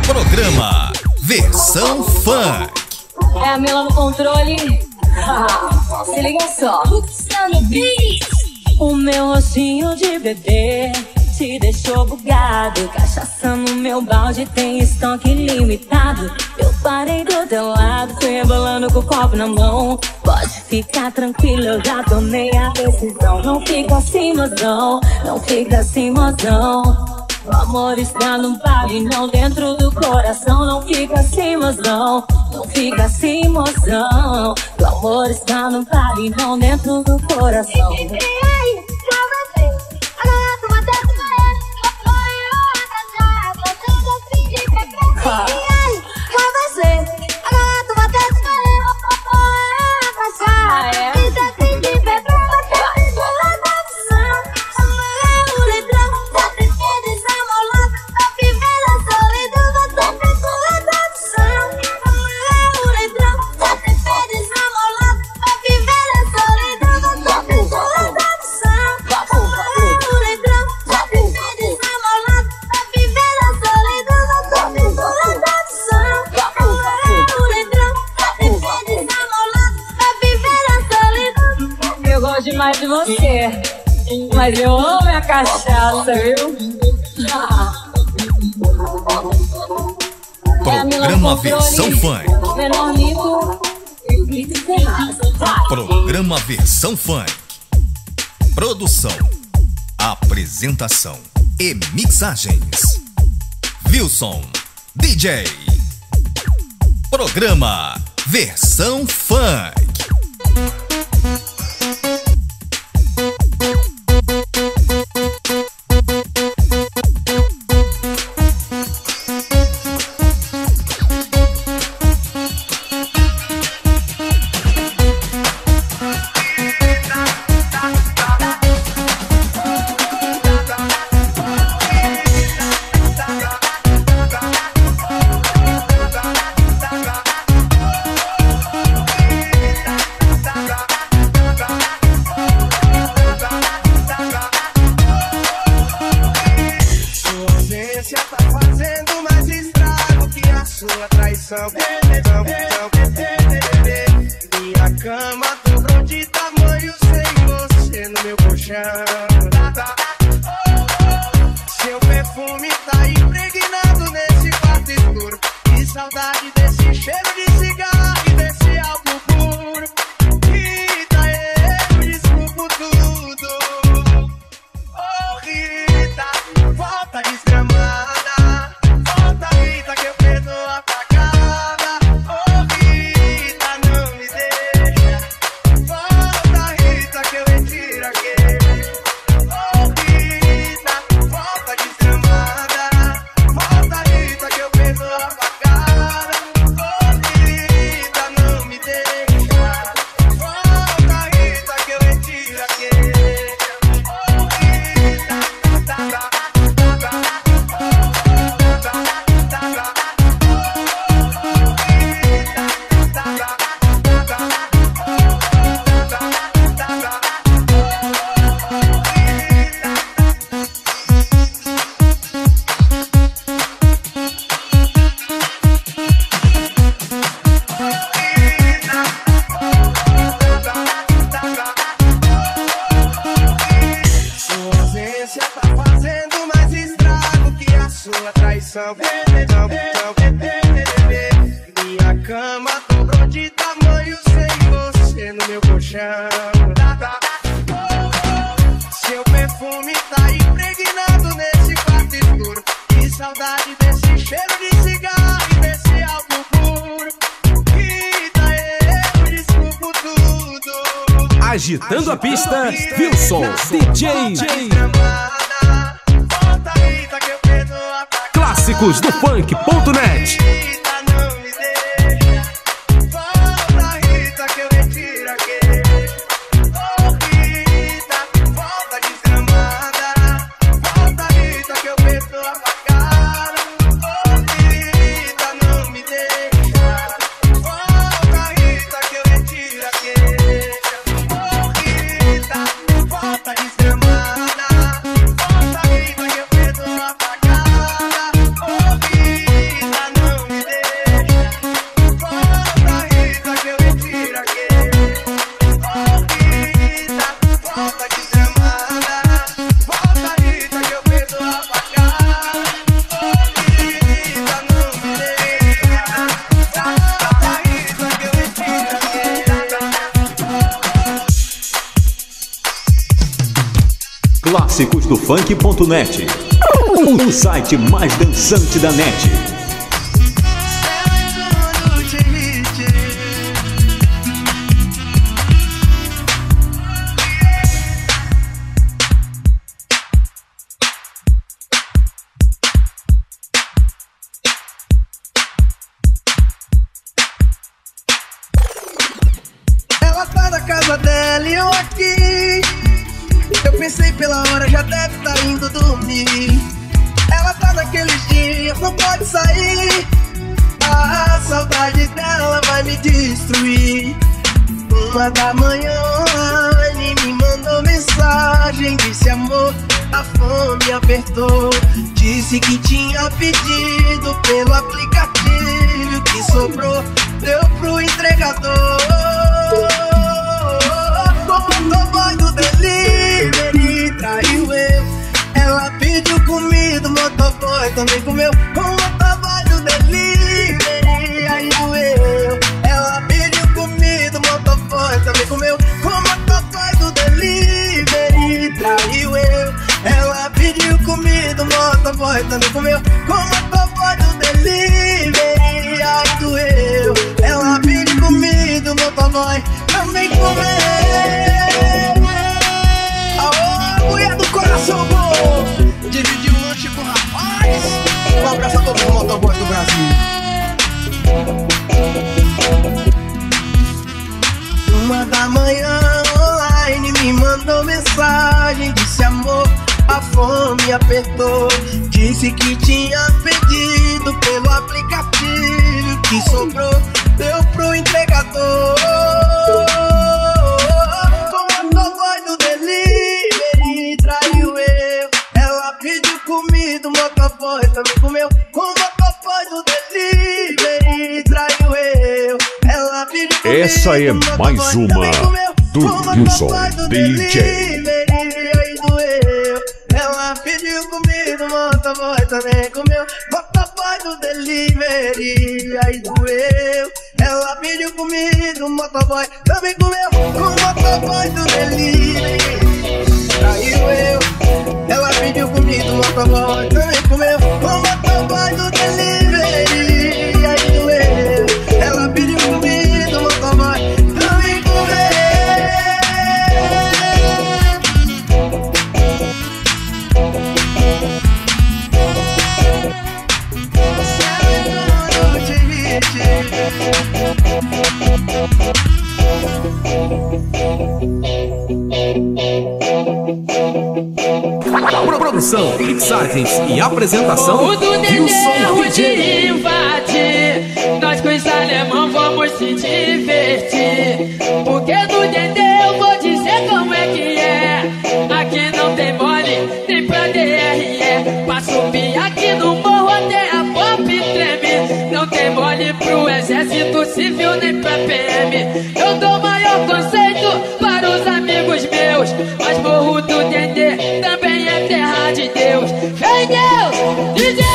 Programa Versão Funk. É a Mila no controle. Se liga só. O meu rostinho de bebê te deixou bugado. Cachaça no meu balde tem estoque limitado. Eu parei do teu lado, fui rebolando com o copo na mão. Pode ficar tranquilo, eu já tomei a decisão. Não fica assim, mozão, não fica assim, mozão. O amor está no baile, não dentro do coração. Não fica assim, mozão, não fica assim, mozão. O amor está no baile, não dentro do coração. Demais de você, mas eu amo a cachaça, viu? Programa Versão Funk. Programa Versão Funk. Produção, apresentação e mixagens Wilson DJ. Programa Versão Funk. Minha cama dobrou de tamanho sem você no meu colchão. Seu perfume tá impregnado nesse quarto escuro. Que saudade desse cheiro de cigarro e desse álcool puro. Rita, eu desculpo tudo. Oh Rita, volta desgramada. Volta Rita que eu perdoo a facada. Oh Rita, não me deixa. Volta Rita que eu retiro aquele. Oh Rita, volta desgramada. Volta Rita que eu perdoo a facada. Oh Rita, não me deixa. Volta Rita que eu retiro aquele. Oh Rita, sua ausência tá fazendo mais estrago que a sua traição. Minha cama dobrou de tamanho sem você no meu colchão. Seu perfume tá impregnado nesse quarto escuro. Que saudade desse cheiro de cigarro e desse álcool puro. Rita, eu desculpo tudo. Agitando a pista, Wilson DJ. Clássicos do funk.net. Volta desgramada, volta Rita que eu perdoo a facada. Oh Rita, Clássicos do Funk.net, o site mais dançante da net. Ela tá na casa dela e eu aqui. Eu pensei pela hora, já deve tá indo dormir. Ela tá naqueles dias, não pode sair. A saudade dela vai me destruir. 1 da manhã online me mandou mensagem. Disse amor, a fome apertou. Disse que tinha pedido pelo aplicativo. Que sobrou, deu pro entregador. Motoboy do delivery traiu eu. Ela pediu comida, o motoboy também comeu. Com o motoboy do delivery aí doeu. Ela pediu comida, o motoboy também comeu. Com o motoboy do delivery traiu eu. Ela pediu comida, o motoboy também comeu. Com o motoboy do delivery aí doeu. Ela pediu comida, o motoboy também comeu. Aô, mulher do coração bom, dividiu o lanche com o rapaz. Um abraço a todos os motoboys do Brasil. 1 da manhã online me mandou mensagem. Disse amor, a fome apertou. Disse que tinha pedido pelo aplicativo. Que sobrou, deu pro entregador. O motoboy do delivery traiu eu. Ela pediu comida, o motoboy também comeu. Com o motoboy do delivery traiu eu. Ela pediu comida, Essa é mais uma do Wilson DJ. Ela pediu comida, o motoboy também comeu. Motoboy do delivery aí doeu. Ela pediu comida, o motoboy também comeu. Com o motoboy do delivery traiu eu. Ela pediu comida, o motoboy também comeu. Com o motoboy do delivery aí doeu. Ela pediu comida, o motoboy também comeu. Produção, mixagens e apresentação, O do Wilson de DJ. invadir. Nós com os alemão vamos se divertir. Porque do Dendê eu vou dizer como é que é. Aqui não tem mole, nem pra DRE. Pra subir aqui no morro até a pop treme. Não tem mole pro exército civil nem pra PM. Eu dou maior conceito para os amigos meus. Mas morro do Dendê também é terra de Deus. Vem Deus, DJ!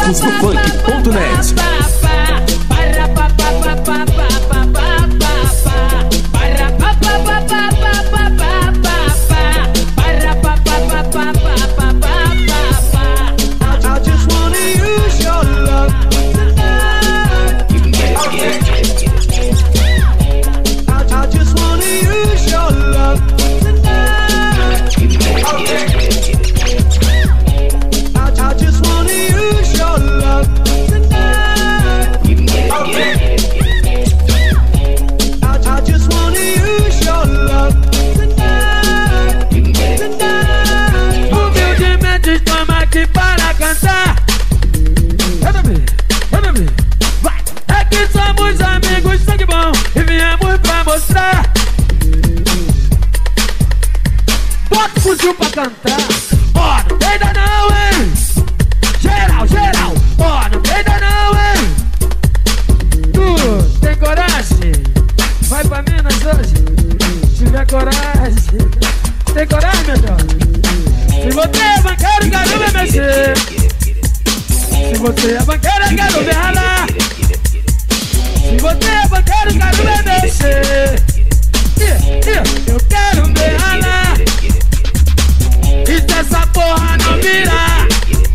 Jogosdofunk.net. Pra cantar, ó, não peida não, hein? Geral, geral, ó, não peida não, hein? Tu tem coragem? Vai pra Minas hoje? Se tiver coragem. Tem coragem, meu Deus? Se você é banqueiro, quero ver mexer. Se você é banqueiro, quero ver ralar. Se você é banqueiro, quero ver mexer. Eu quero ver ralar. E se essa porra não virar?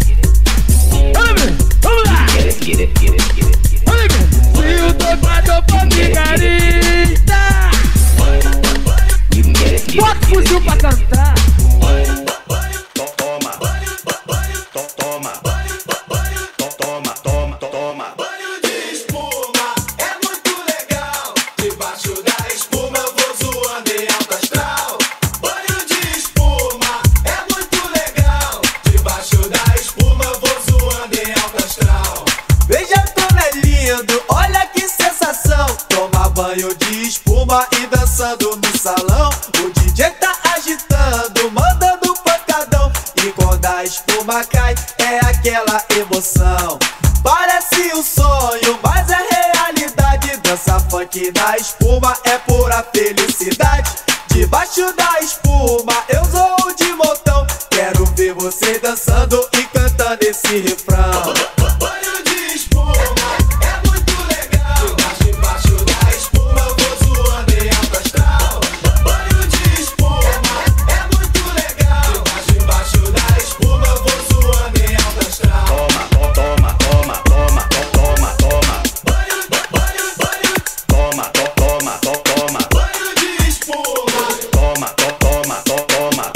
Vamos lá! Se o tocador for picarista, bota o fuzil pra cantar. Banho de espuma é muito legal. Debaixo da espuma eu vou zoando em alto astral. Banho de espuma é muito legal. Debaixo da espuma eu vou zoando em alto astral. Veja como é lindo, olha que sensação. Tomar banho de espuma e dançando no salão. O DJ tá agitando, mandando pancadão. E quando a espuma cai, é aquela emoção. Parece um sonho, mas é realidade. Dança funk na espuma é pura felicidade. Debaixo da espuma eu zoo de montão. Quero ver vocês dançando e cantando esse refrão. Banho de espuma é muito legal. Debaixo da espuma eu vou zoando em alto astral. Banho de espuma é muito legal. Debaixo da espuma eu vou zoando em alto astral. Toma, toma, toma, toma, toma. Banho, banho, banho. Toma, toma, toma. Banho de espuma. Toma, toma, toma.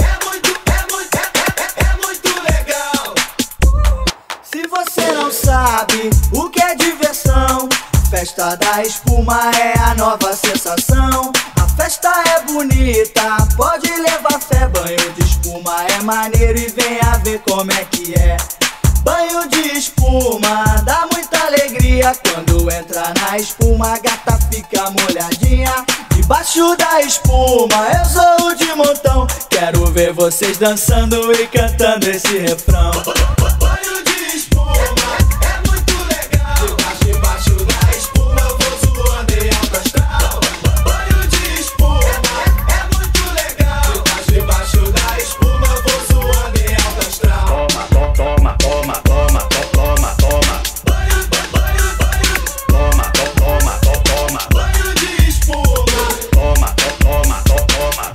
É muito legal. Se você não sabe o que é diversão, festa da espuma é a nova sensação. A festa é bonita, pode levar fé. Banho de espuma é maneiro e venha ver como é que é. Banho de espuma dá muita alegria. Quando entra na espuma a gata fica molhadinha. Debaixo da espuma eu zoo de montão. Quero ver vocês dançando e cantando esse refrão. Banho de espuma é muito legal. Debaixo da espuma eu vou zoando em alto astral. Banho de espuma é muito legal. Debaixo da espuma eu vou zoando em alto astral. Toma, toma, toma, toma, toma. Banho, banho, banho. Toma, toma, toma. Banho de espuma. Toma, toma, toma.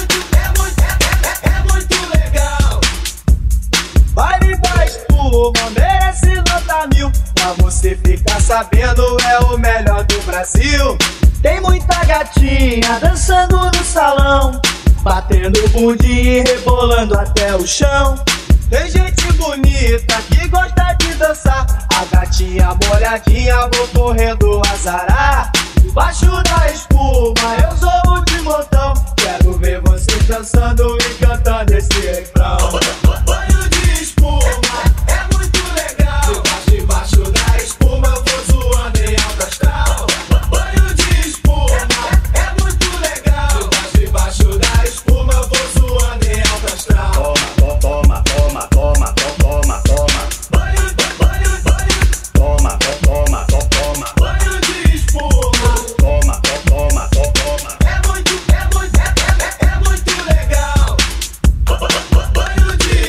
É muito legal. Baile da espuma merece nota 1000. Pra você ficar sabendo é o melhor do Brasil. Tem muita gatinha dançando no salão, batendo bundinha e rebolando até o chão. Tem gente bonita que gosta de dançar. A gatinha molhadinha vou correndo azarar. Debaixo da espuma eu zoo de montão. Quero ver vocês dançando e cantando esse refrão. Banho de espuma é muito legal. Debaixo da espuma eu vou zoando em alto astral. Banho de espuma é muito legal. Debaixo da espuma eu vou zoando em alto astral. Toma, toma, toma, toma, toma. Banho, banho, banho. Toma, toma, toma. Banho de espuma. Toma, toma, toma. É muito legal. Banho de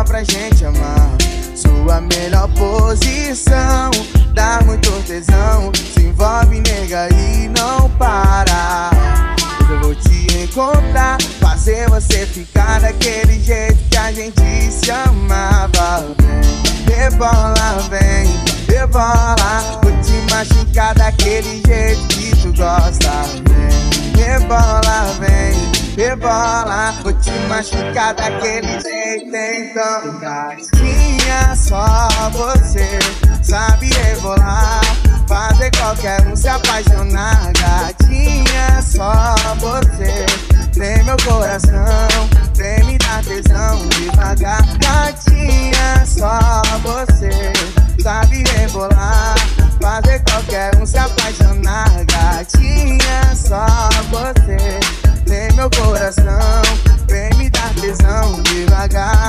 pra gente amar. Sua melhor posição, dá muito tesão. Se envolve, nega, e não para. Hoje eu vou te encontrar, fazer você ficar daquele jeito que a gente se amava. Vem, rebola, vem, rebola. Vou te machucar daquele jeito que tu gosta. Vem, rebola, vem, rebola. Vou te machucar daquele jeito. Então, gatinha, só você sabe rebolar, fazer qualquer um se apaixonar. Gatinha, só você tem meu coração, vem me dar tesão devagar. Gatinha, só você sabe rebolar, fazer qualquer um se apaixonar. Gatinha, só você tem meu coração, vem me dar tesão devagar.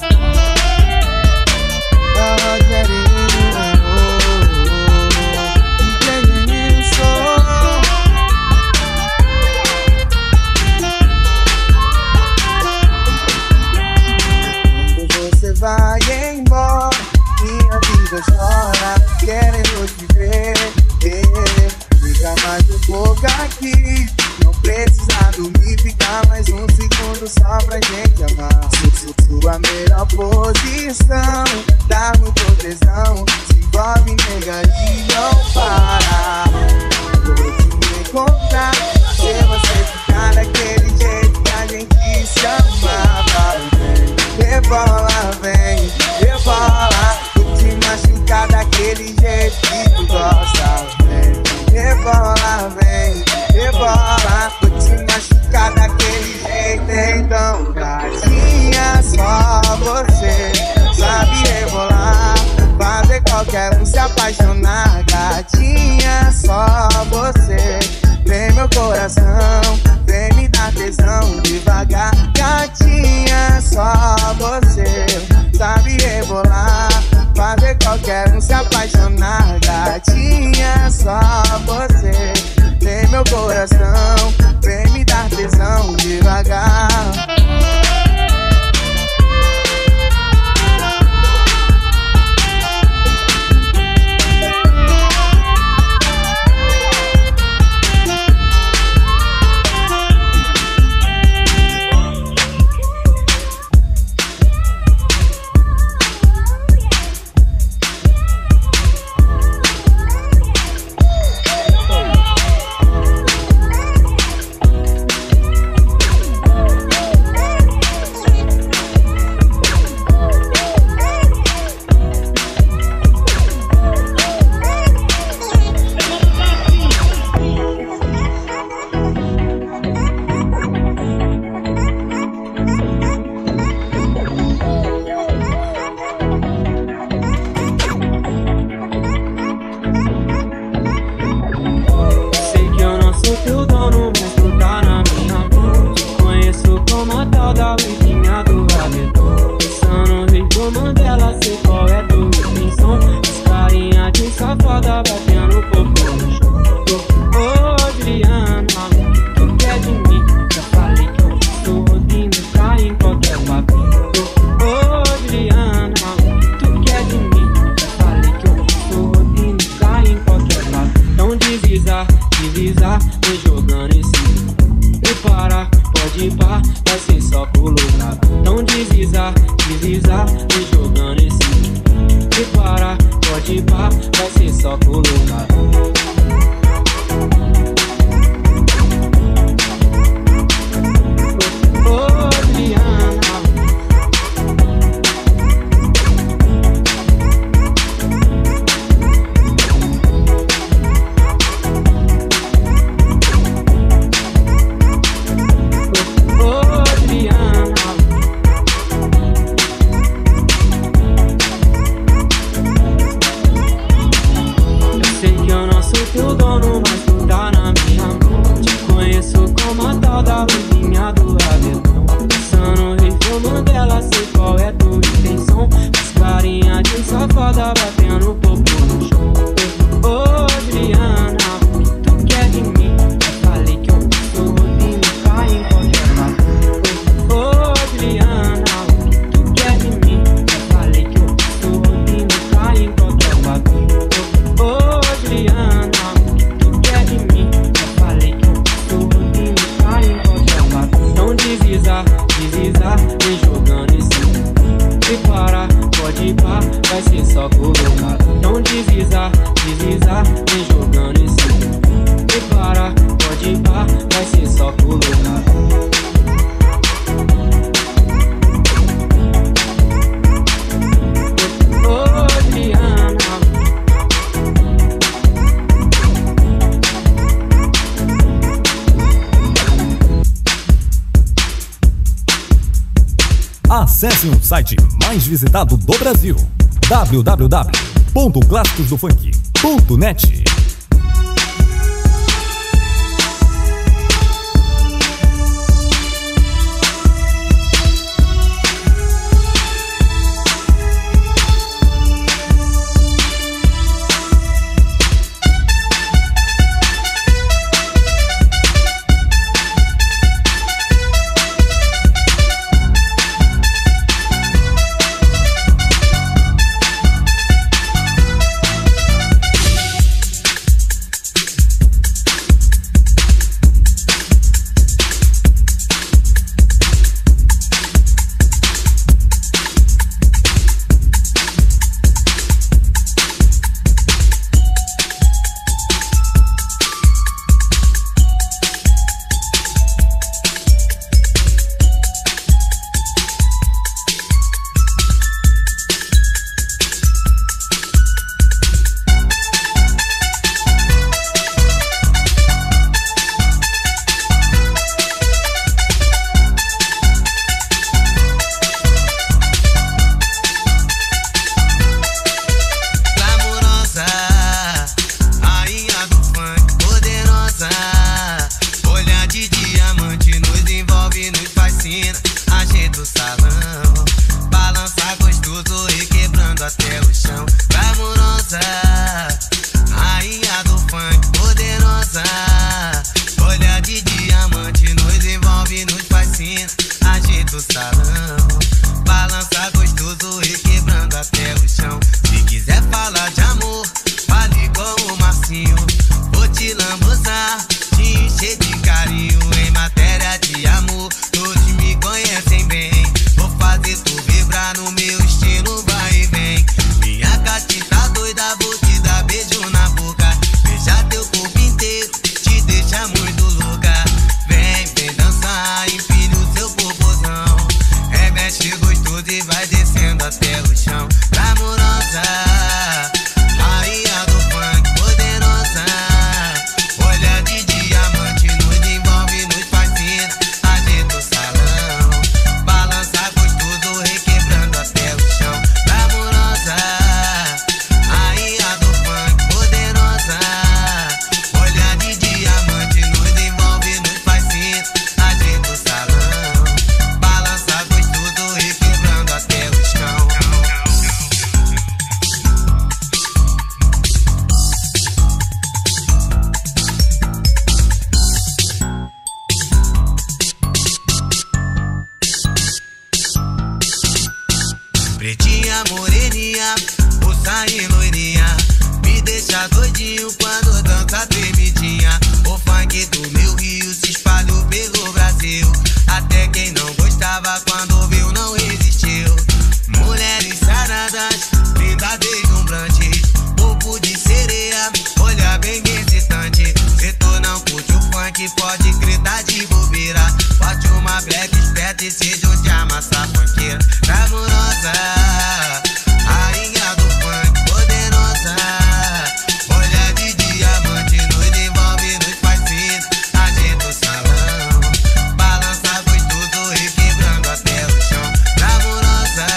Vai embora, minha vida chora, querendo te ver. Fica mais um pouco aqui, não precisa dormir, fica mais um segundo só pra gente amar. Sua melhor posição, dá muito tesão. Se envolve, nega, e não para. Eu vou te encontrar, fazer você ficar daquele jeito que a gente se amava. Rebola, vem, rebola. Vou te machucar daquele jeito que tu gosta. Vem, rebola, vem, rebola. Vou te machucar daquele jeito. Então, gatinha, só você sabe rebolar, fazer qualquer um se apaixonar. Gatinha, só você tem meu coração, vem me dar tesão devagar. Gatinha, só você sabe rebolar, fazer qualquer um se apaixonar. Gatinha, só você tem meu coração, vem me dar tesão devagar. deslizar, vem jogando em cima. Prepara, pode ir pá, vai ser só colocar. Acesse o site mais visitado do Brasil, www.classicosdofunk.net. Pretinha, moreninha, moça e loirinha, me deixa doidinho quando dança tremidinha. O funk do meu Rio se espalhou pelo Brasil, até quem não gostava quando ouviu não resistiu. Mulheres saradas, linda deslumbrante, corpo de sereia, olha bem excitante. Se tu não curte o funk, pode gritar de bobeira. Bote uma black esperta e seja onde amassa funkeira. Amorosa, rainha do funk, poderosa, olha de diamante, nos envolve, nos fascina. Agita o salão, balança gostoso, requebrando até o chão. Amorosa,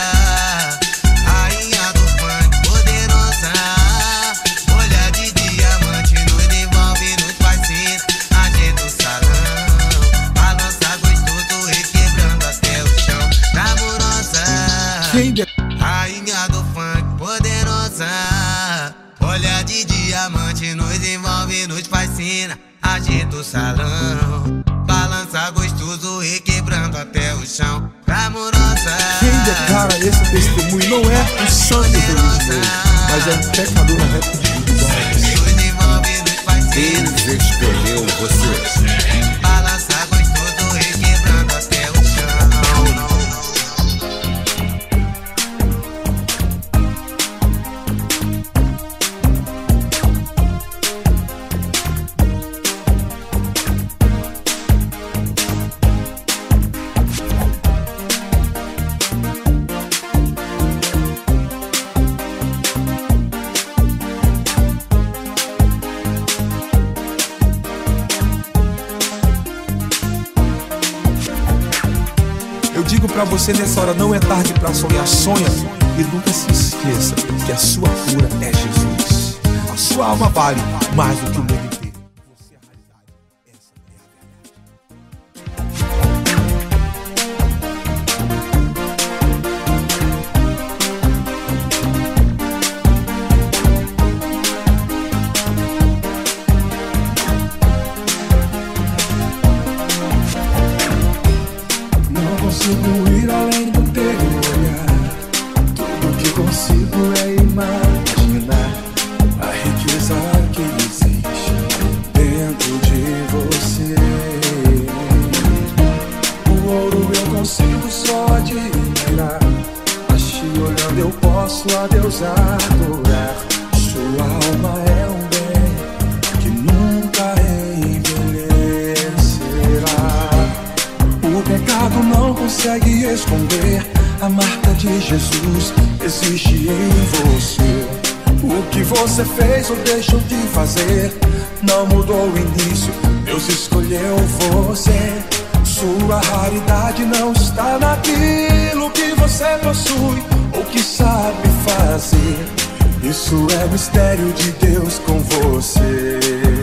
rainha do funk, poderosa, olha de diamante, nos envolve, nos fascina. Agita o salão, balança gostoso, requebrando até o chão. Amorosa, rainha do funk, poderosa, olha de diamante, nos envolve, nos fascina. Agita o salão, balança gostoso, requebrando até o chão. Amorosa, quem declara esse testemunho não é o santo religioso, mas é um pecador arrependido. nos envolve, nos fascina. Deus escolheu você. Balança gostoso, requebrando até o chão. digo pra você nessa hora, não é tarde pra sonhar. Sonha e nunca se esqueça que a sua cura é Jesus. A sua alma vale mais do que o mundo inteiro. Você é a realidade, essa é a verdade. Não consigo ir além do teu olhar. Tudo que consigo é imaginar a riqueza que existe dentro de você. O ouro eu consigo só admirar, mas te olhando eu posso a Deus adorar. Sua alma é um bem que nunca envelhecerá. O pecado não consegue esconder a marca de Jesus existe em você. O que você fez ou deixou de fazer não mudou o início, Deus escolheu você. Sua raridade não está naquilo que você possui ou que sabe fazer. Isso é o mistério de Deus com você.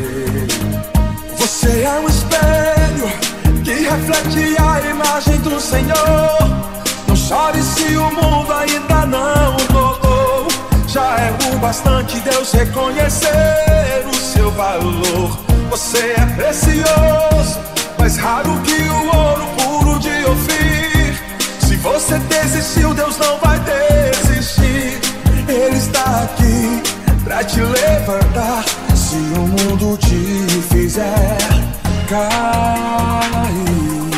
Você é um espelho que reflete a imagem do Senhor. Não chore se o mundo ainda não notou. Já é o bastante Deus reconhecer o seu valor. Você é precioso, mais raro que o ouro puro de Ofir. Se você desistiu, Deus não vai desistir. Ele está aqui pra te levantar. Se o mundo te fizer cair.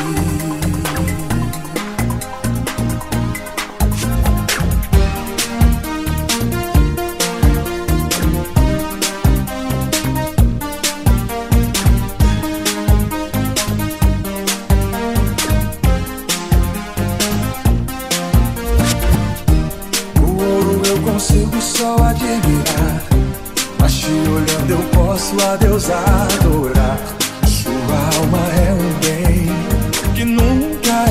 Consigo só admirar, mas te olhando eu posso a Deus adorar. Sua alma é um bem que nunca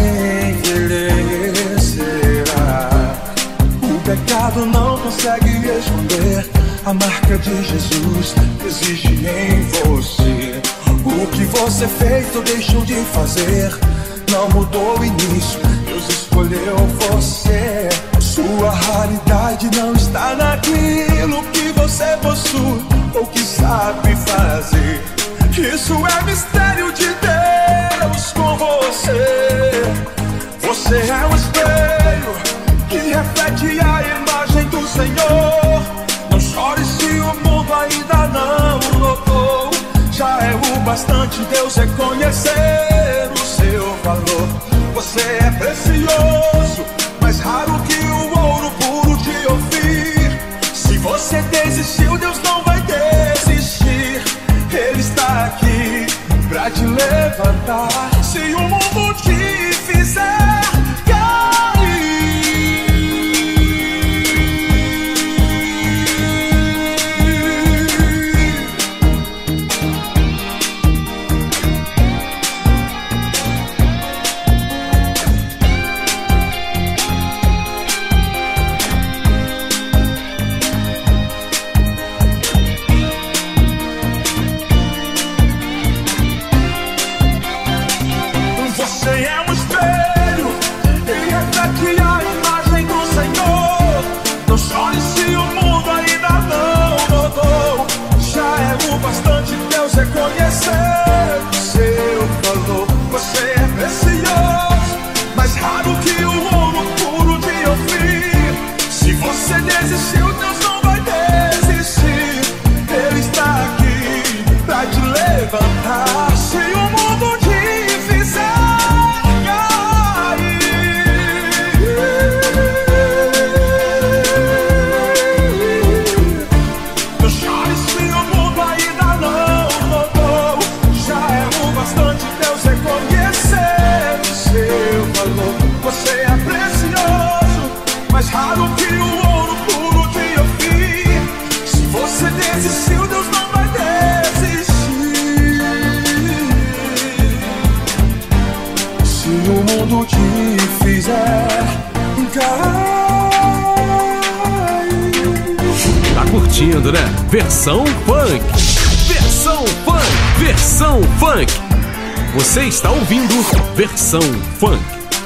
envelhecerá. O pecado não consegue esconder a marca de Jesus existe em você. O que você fez ou deixou de fazer não mudou o início, Deus escolheu você. Sua raridade não está naquilo que você possui ou que sabe fazer. Isso é mistério de Deus com você. Você é um espelho que reflete a imagem do Senhor. Não chore se o mundo ainda não notou. Já é o bastante Deus reconhecer o seu valor. Você é precioso, mais raro que o ouro puro de Ofir. Se você desistiu, Deus não vai desistir. Ele está aqui pra te levantar. Se o mundo te fizer reconhecer o seu valor. Você é precioso, mais raro que o ouro puro de Ofir. Se você desistiu, Deus não vai desistir. Ele está aqui pra te levantar. Se o mundo te fizer cair, não chore se o mundo ainda não curtindo, né? Versão funk. Versão funk. Versão funk. Você está ouvindo Versão Funk.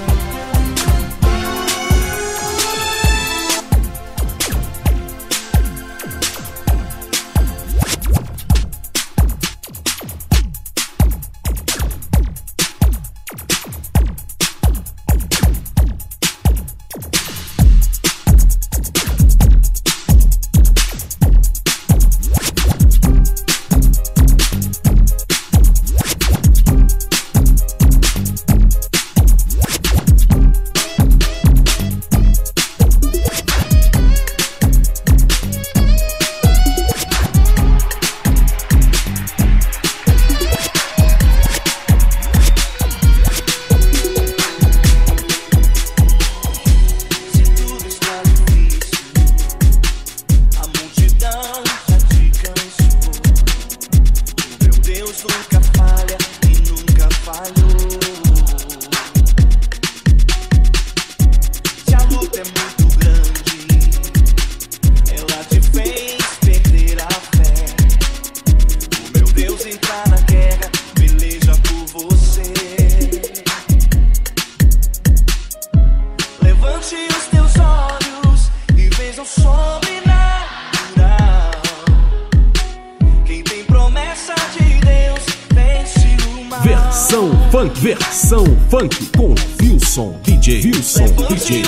Versão funk com Wilson DJ. Wilson DJ.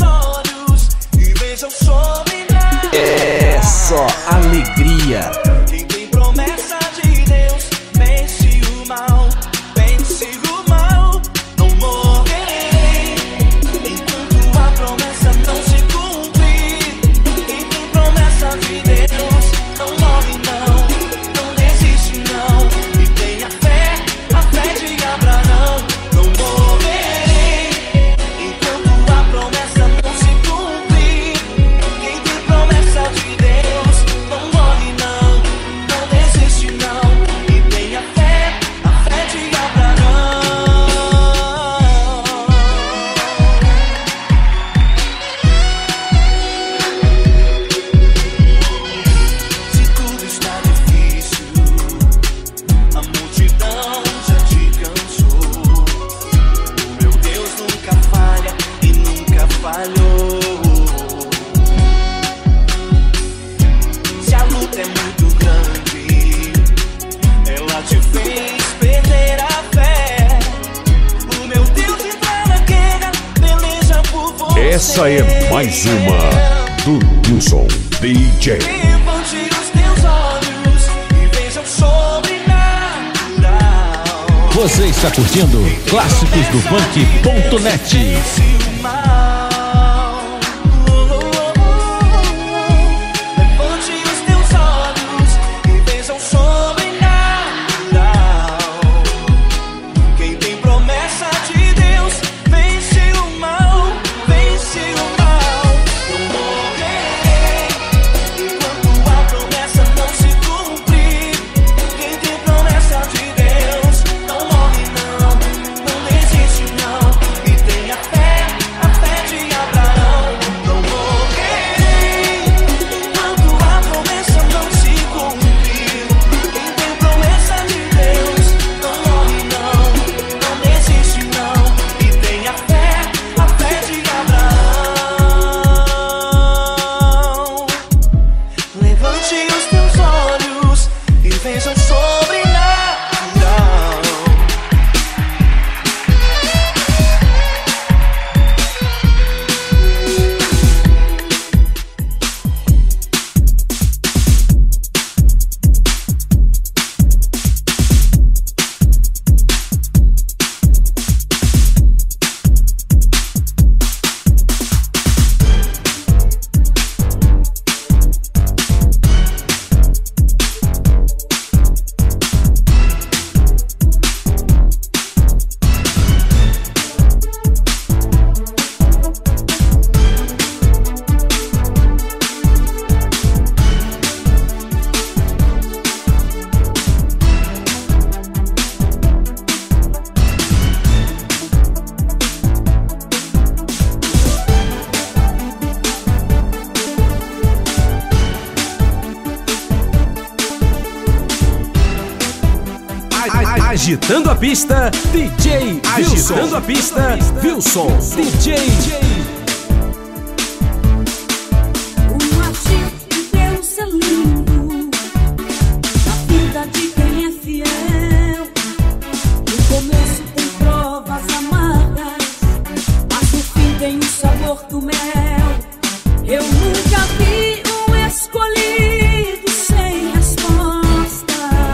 É só alegria. Quem tem promessa de Deus, vence o mal, vence o mal. Não morrerei enquanto a promessa não se cumprir. Quem tem promessa de Deus, não morre não, não desiste não. E tenha fé, a fé de Abraão. Não morrerei enquanto a promessa não se cumprir. Quem tem promessa de Deus não morre não, não desiste não. E tenha fé, a fé de Abraão. Se tudo está difícil, a multidão já te cansou. O meu Deus nunca falha e nunca falhou. Se a luta é muito grande, ela te fez perder a fé. O meu Deus entra na guerra, peleja por você. Essa é mais uma do Wilson DJ. Levante os teus olhos e veja o sobrenatural. Você está curtindo Clássicos do Funk.net. Vence o mal. Levante os teus olhos e veja o sobrenatural. Quem tem promessa de Deus, vence o mal, vence o mal. Não morrerei enquanto a promessa não se cumprir. Quem tem promessa de Deus, não morre não, não desiste não. E tenha fé, a fé Agitando a pista, DJ Wilson. Agitando a pista, Wilson. DJ. O agir de Deus é lindo, na vida de quem é fiel. No começo tem provas amargas, mas no fim tem o sabor do mel. Eu nunca vi um escolhido sem resposta,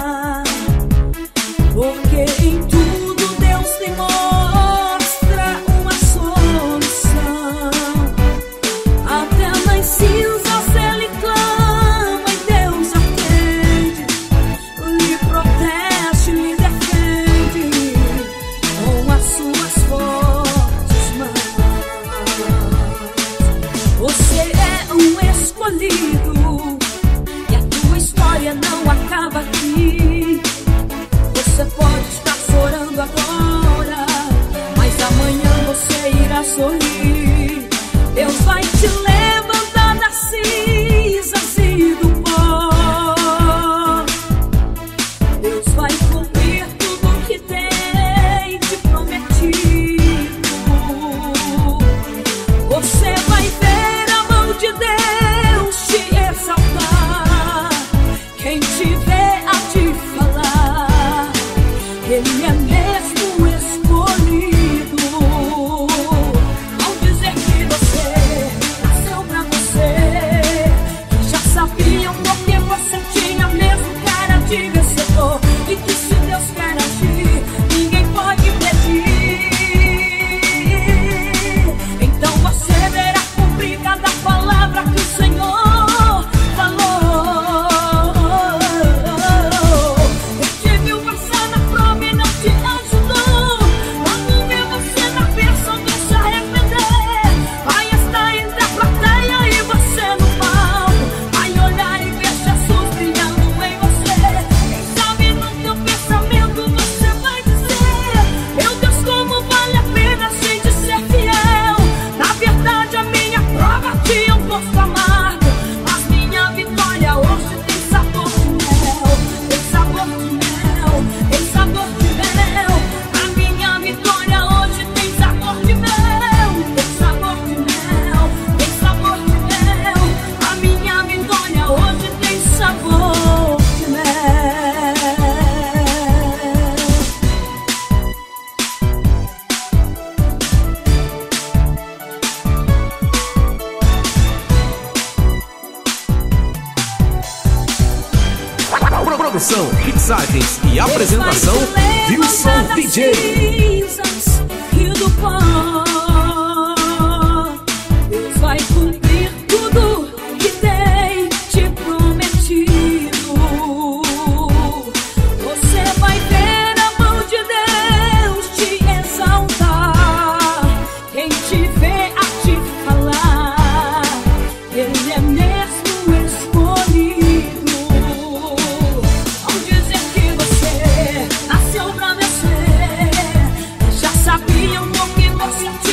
porque em tudo Deus te mostra uma solução. Até nas cinzas Ele clama e Deus atende, lhe protege, lhe defende com as suas fortes mãos. Você é um escolhido e a tua história não acaba aqui. Você pode estar chorando agora, mas amanhã você irá sorrir. Deus vai te levantar das cinzas e do pó. Deus vai cumprir tudo que tem te prometido. Você vai ver a mão de Deus te exaltar. Quem te vê a te falar, Ele é mesmo escolhido. Ao dizer que você nasceu pra você, que já sabiam porque você tinha mesmo cara de vencedor, e que se Deus quer agir, ninguém pode impedir. Então você verá cumprir cada palavra que o Senhor falou. Eu te viu passar na prova e não te ajudou. Quando vê você na bênção, não se arrepender. Vai estar entre a plateia e você no palco. Vai olhar e ver Jesus brilhando em você. Quem sabe no teu pensamento você vai dizer: meu Deus, como vale a pena a gente ser fiel. Na verdade a minha prova tinha um gosto amargo, mas minha vitória hoje tem sabor de mel. Tem sabor de mel, tem sabor de mel. A minha vitória hoje tem sabor de mel. Tem sabor de mel, tem sabor de mel. A minha vitória hoje tem sabor de mel. Produção, mixagens e apresentação, Wilson DJ. Cinzas e do pó. Deus vai cumprir tudo que tem te prometido. Você vai ver a mão de Deus te exaltar. Quem te vê a te falar, Ele é mesmo escolhido. Ao dizer que você nasceu pra vencer, já sabiam o que você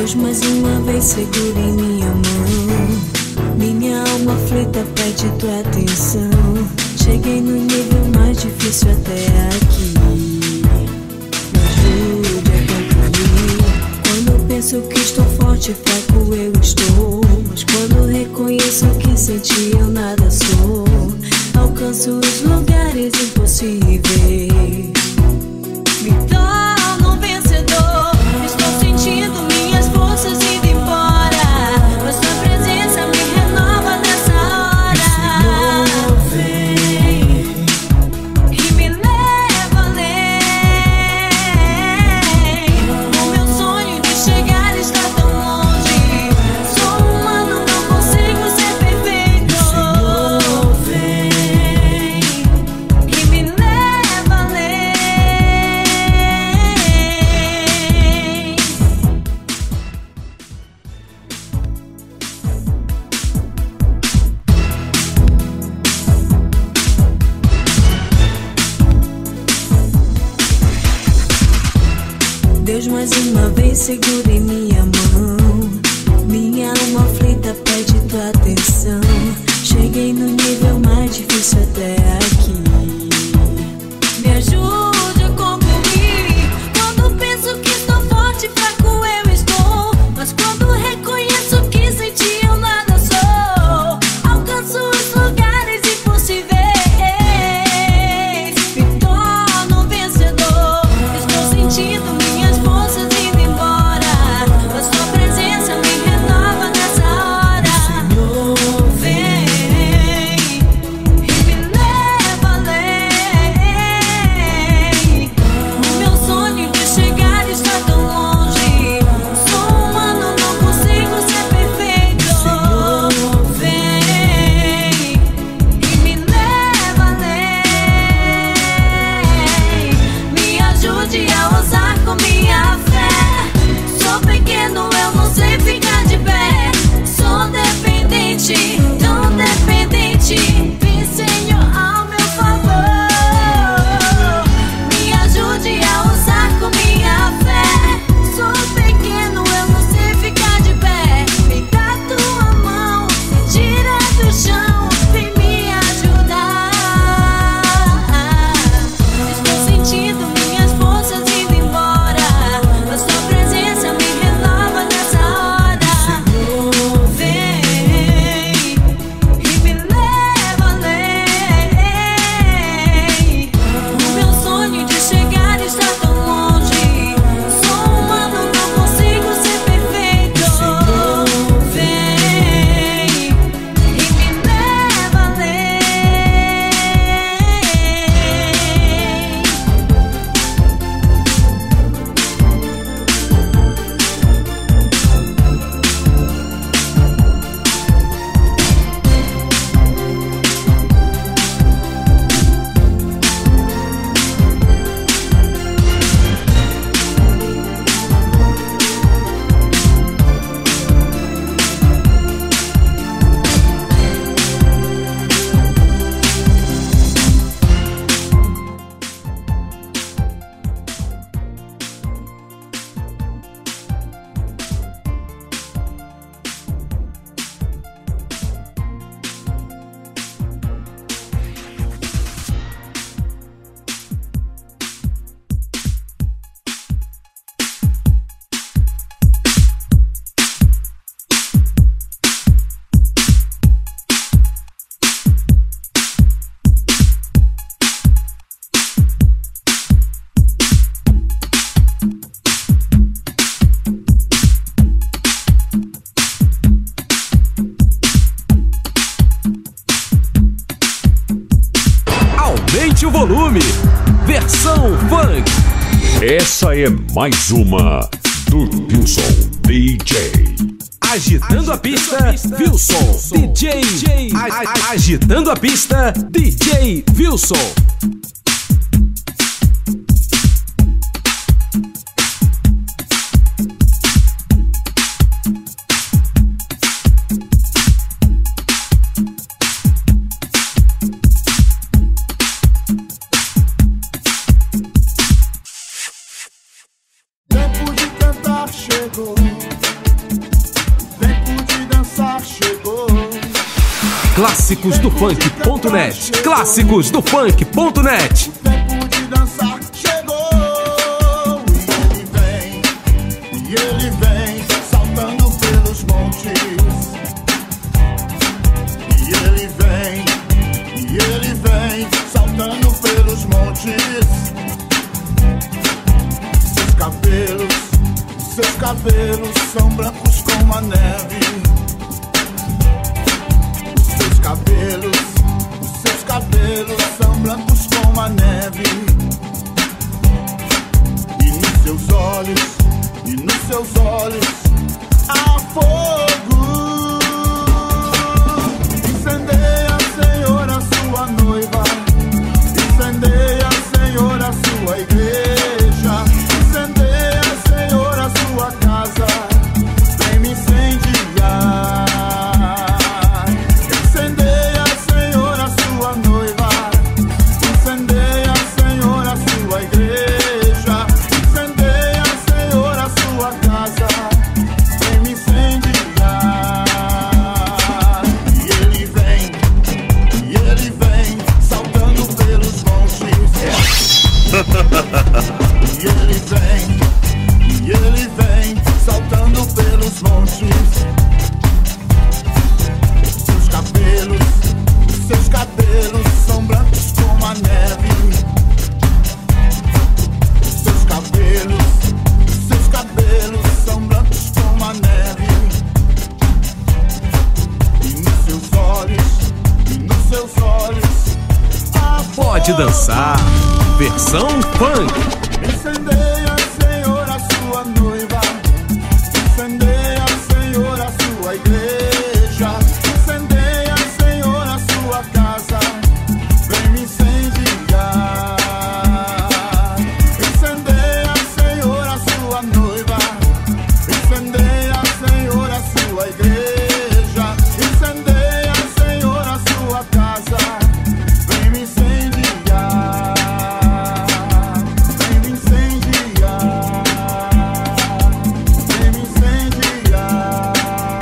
Deus mais uma vez segura em minha mão. Minha alma aflita pede tua atenção. Cheguei no nível mais difícil até aqui. Me ajude a concluir. Quando penso que estou forte, fraco eu estou. Mas quando reconheço que senti eu nada sou. Alcanço os lugares impossíveis. Me torno um vencedor. Estou sentindo minhas forças indo embora. Mas tua presença me renova nessa hora. Senhor, vem e me leva além. O meu sonho de chegar está tão longe. Sou humano, não consigo ser perfeito. Senhor, vem e me leva além. Deus mais uma vez segura em minha mão. Minha alma aflita pede tua atenção. Cheguei no nível mais difícil até aqui. Me ajude a concluir. Quando penso que estou forte, fraco eu estou. Mas quando reconheço que senti eu nada sou. Alcanço os lugares impossíveis. Me torno um vencedor. Estou sentindo minhas forças indo embora. Mas tua presença me renova nessa hora. Senhor, vem e me leva além. O meu sonho de chegar está tão longe. Sou humano, não consigo ser perfeito. Senhor, vem e me leva além. Me ajude a ousar com minha fé. Sou pequeno, eu não sei ficar de pé. Sou dependente, tão dependente. Vem, Senhor, ao meu favor. Me ajude a ousar com minha fé. Sou pequeno, eu não sei ficar de pé. Vem dar tua mão, me tira do chão. Vem me ajudar. Estou sentindo minhas forças indo embora. Mas tua presença me renova nessa hora. Senhor, vem e me leva além. O meu sonho de chegar está tão longe. Sou humano, não consigo ser perfeito. Senhor, vem e me leva além. Aumente o volume. Versão funk. Essa é mais uma do Wilson DJ. Agitando a pista, Wilson DJ. Agitando a pista, DJ Wilson. Tempo de cantar chegou. Clássicosdofunk.net. Clássicosdofunk.net. O tempo de dançar chegou. E ele vem saltando pelos montes. E ele vem saltando pelos montes. Seus cabelos são brancos como a neve. Seus cabelos são brancos como a neve. E nos seus olhos há fogo. Incendeia, Senhor, a sua noiva. Incendeia, Senhor, a sua igreja. Incendeia, Senhor, a sua casa. Vem me incendiar. Incendeia, Senhor, a sua noiva. Incendeia, Senhor, a sua igreja. Incendeia, Senhor, a sua casa. Vem me incendiar. E ele vem saltando pelos montes. E ele vem saltando pelos montes. Seus cabelos são brancos como a neve. Seus cabelos são brancos como a neve. E nos seus olhos Pode dançar. Versão funk. incendeia, Senhor, a sua noiva. Incendeia, Senhor, a sua igreja. Incendeia, Senhor, a sua casa. Vem me incendiar. Incendeia, Senhor, a sua noiva. Incendeia, Senhor, a sua igreja. Incendeia, Senhor, a sua casa. Vem me incendiar. Vem me incendiar. Vem me incendiar.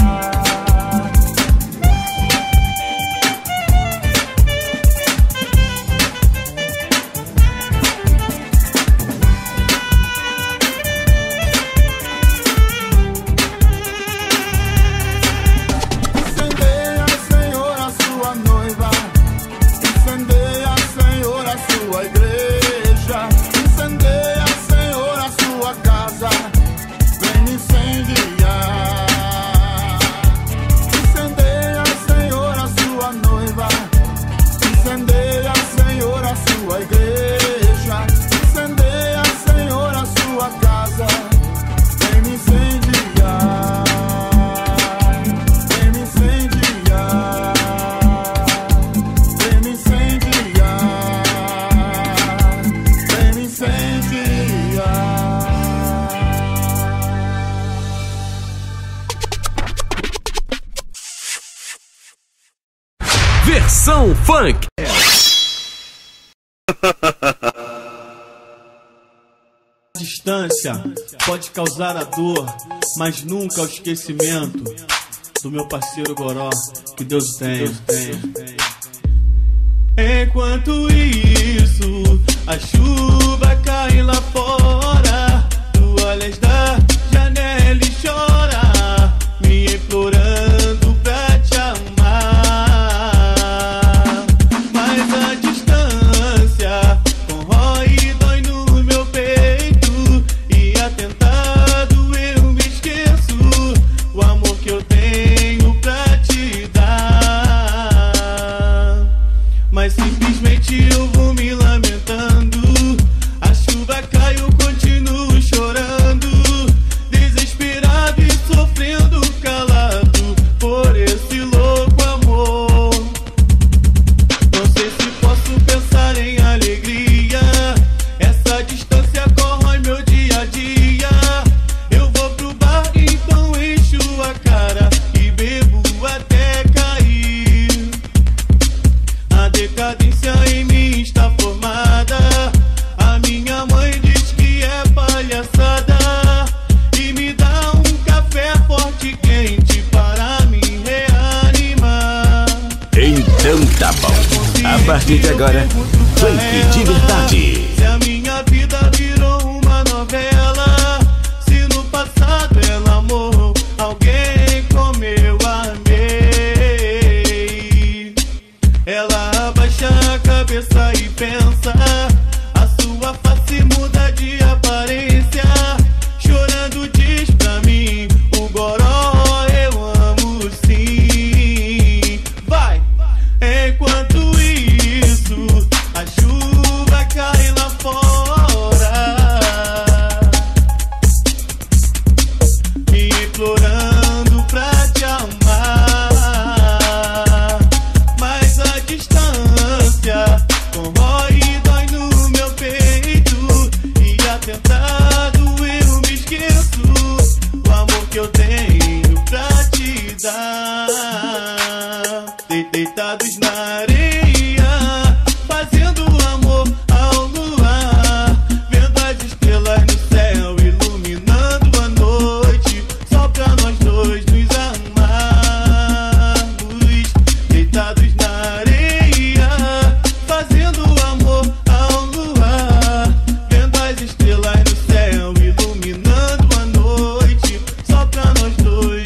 Incendeia, Senhor, a sua noiva. Incendeia, Senhor, a sua igreja. Incendeia, Senhor, a sua casa. Vem me incendiar. Incendeia, Senhor, a sua noiva. Incendeia, Senhor, a sua igreja. Incendeia, Senhor, a sua casa. Vem me incendiar. Vem me incendiar. Vem me incendiar. Vem me incendiar. Versão funk. Distância pode causar a dor, mas nunca o esquecimento do meu parceiro Goró. Que Deus tenha. Enquanto isso, a chuva cai lá fora. Tu olhas da janela e chora, me implorando pra te amar. Mas a distância corrói e dói no meu peito. E atentado eu me esqueço o amor que eu tenho pra te dar. Mas simplesmente eu vou me lamentando. A chuva cai, eu continuo partir de agora, funk de verdade. Se a minha vida virou uma novela, se no passado ela amou alguém como eu amei, ela abaixa a cabeça e pensa, a sua face muda de aparência, chorando diz pra mim, o goró eu amo sim. Vai! Enquanto isso, a chuva cai lá fora, me implorando pra te amar, mas a distância corrói e dói no meu peito, e atentado eu me esqueço o amor que eu tenho pra te dar. Deitados na areia, fazendo amor ao luar, vendo as estrelas no céu, iluminando a noite, só pra nós dois nos amarmos. Deitados na areia, fazendo amor ao luar, vendo as estrelas no céu, iluminando a noite, só pra nós dois.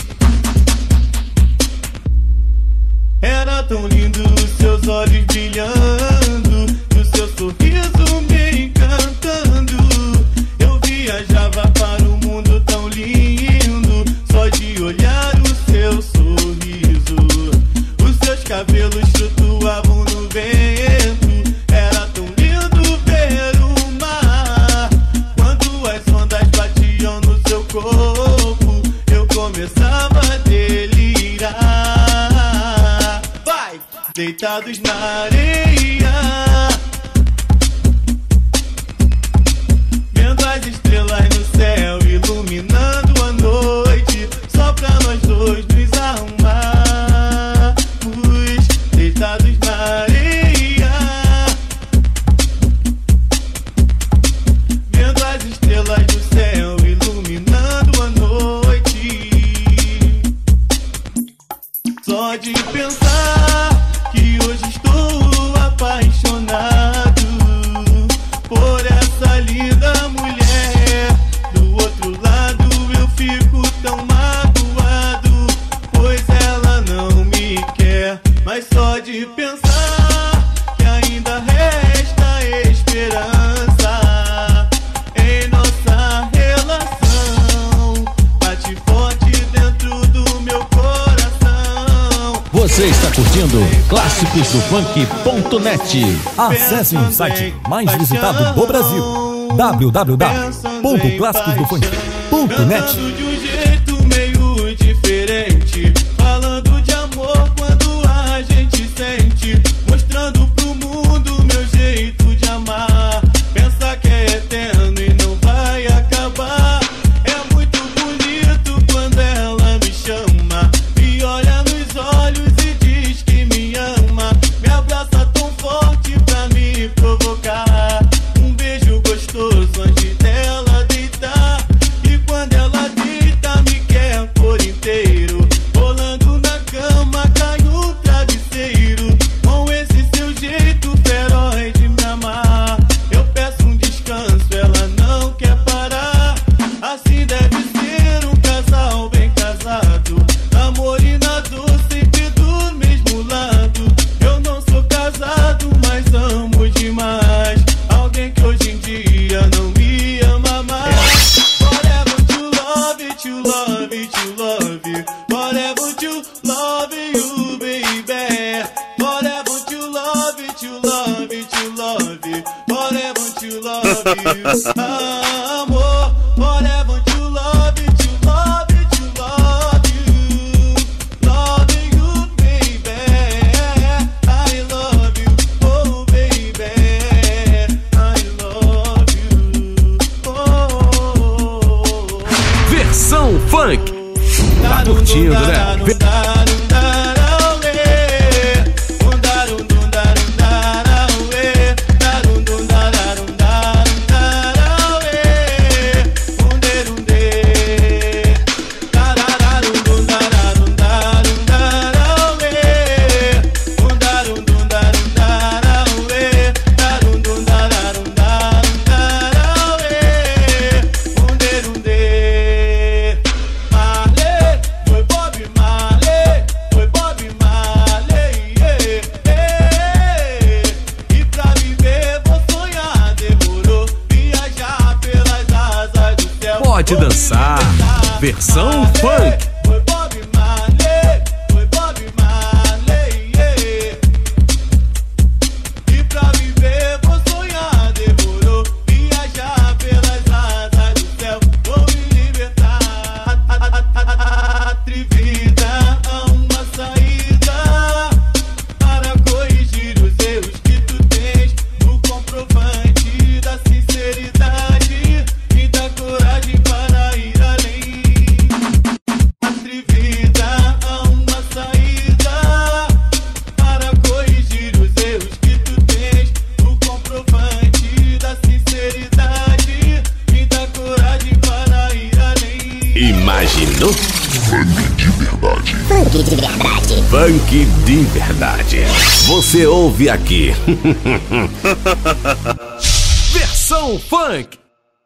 Era tão lindo os seus olhos brilhando, o seu sorriso me encantando. Eu viajava para um mundo tão lindo, só de olhar o seu sorriso. Os seus cabelos flutuavam no vento, era tão lindo ver o mar. Quando as ondas batiam no seu corpo, eu começava a delirar. Deitados na areia, vendo as estrelas no céu, iluminando a noite, só pra nós dois nos amarmos. Deitados na areia, vendo as estrelas no céu, iluminando a noite. Só de pensar que hoje estou apaixonado por essa linda mulher. Do outro lado eu fico tão magoado, pois ela não me quer. Mas só de pensar que ainda resta esperança em nossa relação, bate forte dentro do meu coração. Você está curtindo Clássicos do Funk.net. Acesse o site mais visitado do Brasil, www.classicosdofunk.net. De um jeito meio diferente, falando de amor quando a gente sente, mostrando pro mundo meu jeito de amar. Pensa que é eterno e não vai acabar. É muito bonito quando ela me chama, me olha nos olhos e diz que me ama, me abraça tão forte pra me provocar. Um beijo gostoso antes dela deitar, e quando ela deita me quer por inteiro, rolando na cama cai no travesseiro. Com esse seu jeito feroz de me amar, eu peço um descanso, ela não quer parar. Assim deve ser um casal bem casado, amor e na dor sempre do mesmo lado. Eu não sou casado, mas amo demais alguém que hoje em dia não me ama mais. Forever to love it, to love it, to love you. Forever to love you, baby. Forever to love it, to love it, to love you. Forever to love you, amor. Forever to love it, to love it, to love you. Loving you, baby. I love you, oh baby. I love you, oh. Versão Funk. Tá curtindo, né? pode dançar. Versão funk. Foi Bob Marley, foi Bob Marley, yeah. E pra viver vou sonhar, demorou. Viajar pelas asas do céu, vou me libertar. Atrevida a uma saída para corrigir os erros que tu tens. O comprovante da sinceridade e da coragem para ir além. Atrevida a uma saída para corrigir os erros que tu tens. O comprovante da sinceridade e da coragem para ir além. Imaginou? Funk de verdade. Funk de verdade. Funk de verdade. Você ouve aqui. Versão funk.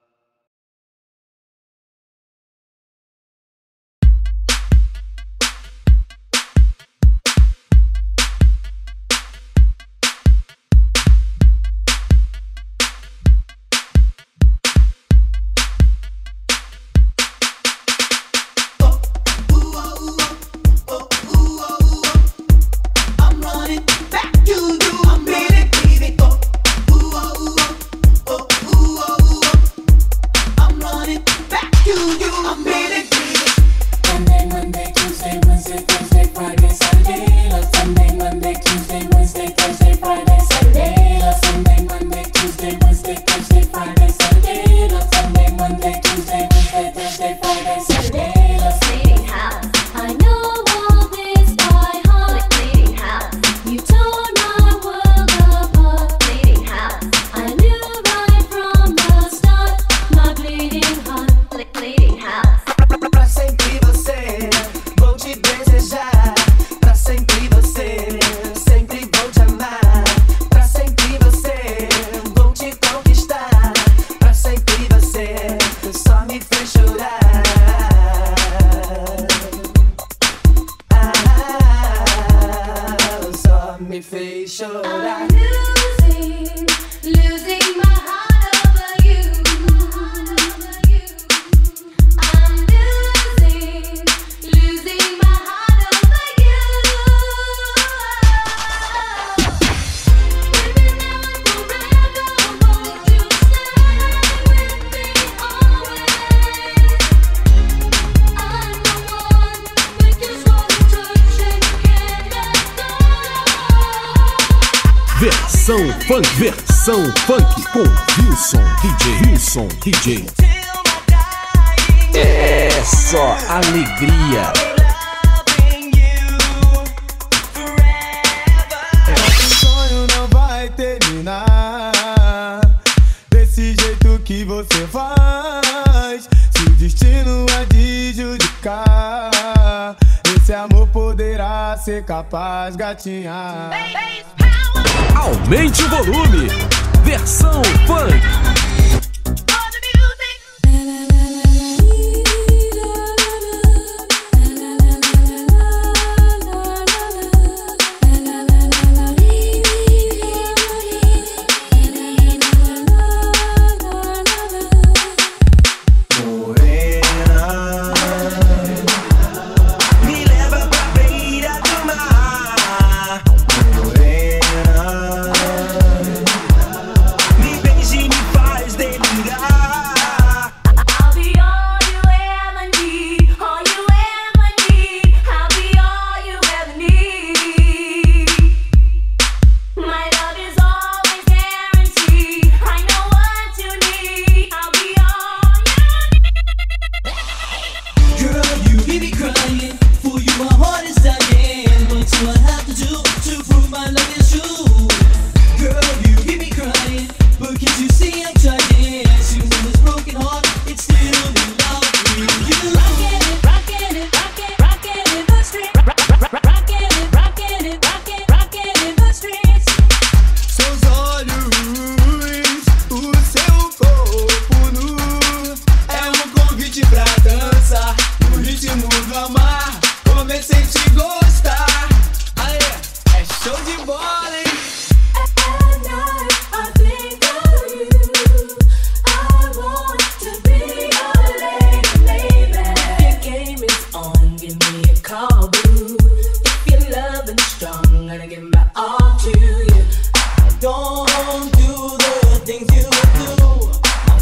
I'm running back to you. I'm really feeling. I'm running back to you. I'm really feeling. Sunday, Monday, Tuesday, Wednesday, Thursday, Friday, Saturday. Love Sunday, Monday, Tuesday, Wednesday, Thursday, Friday, Saturday. Love Sunday, Monday, Tuesday, Wednesday, Thursday, Friday, Saturday. Love Sunday, Monday, Tuesday, Wednesday, Thursday, Friday, Saturday. Love Bleeding House. I know all this by heart. Bleeding House. You tore my world apart. Bleeding House. I knew right from the start. My bleeding heart. Bleeding House. Pra sempre você, vou te desejar. Pra sempre você, sempre vou te amar. Pra sempre você, vou te conquistar. Pra sempre você, só me fez chorar. Só me fez chorar. Losing my heart over you. I'm losing my heart over you. Baby, now and forever, won't you stay with me always? I'm the one with just one touch and can't let go. Versão funk com Wilson DJ. É só alegria. Esse sonho não vai terminar desse jeito que você faz. Se o destino é de judicar, esse amor poderá ser capaz, gatinha. Aumente o volume. Versão funk. Me leva pra beira do mar, morena. Me beije e me faz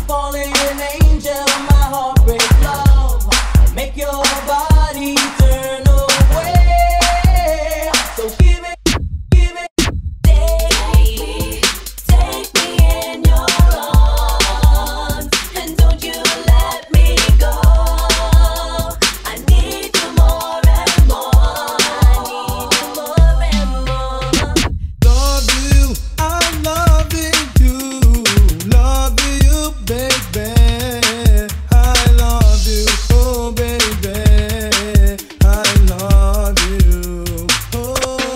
falling an angel, my heart breaks love. Make your body turn away. So give it, take me in your arms, and don't you let me go. I need you more and more. I need you more and more. Love you, I'm loving you. Love you, baby. I love you, oh baby. I love you. Oh.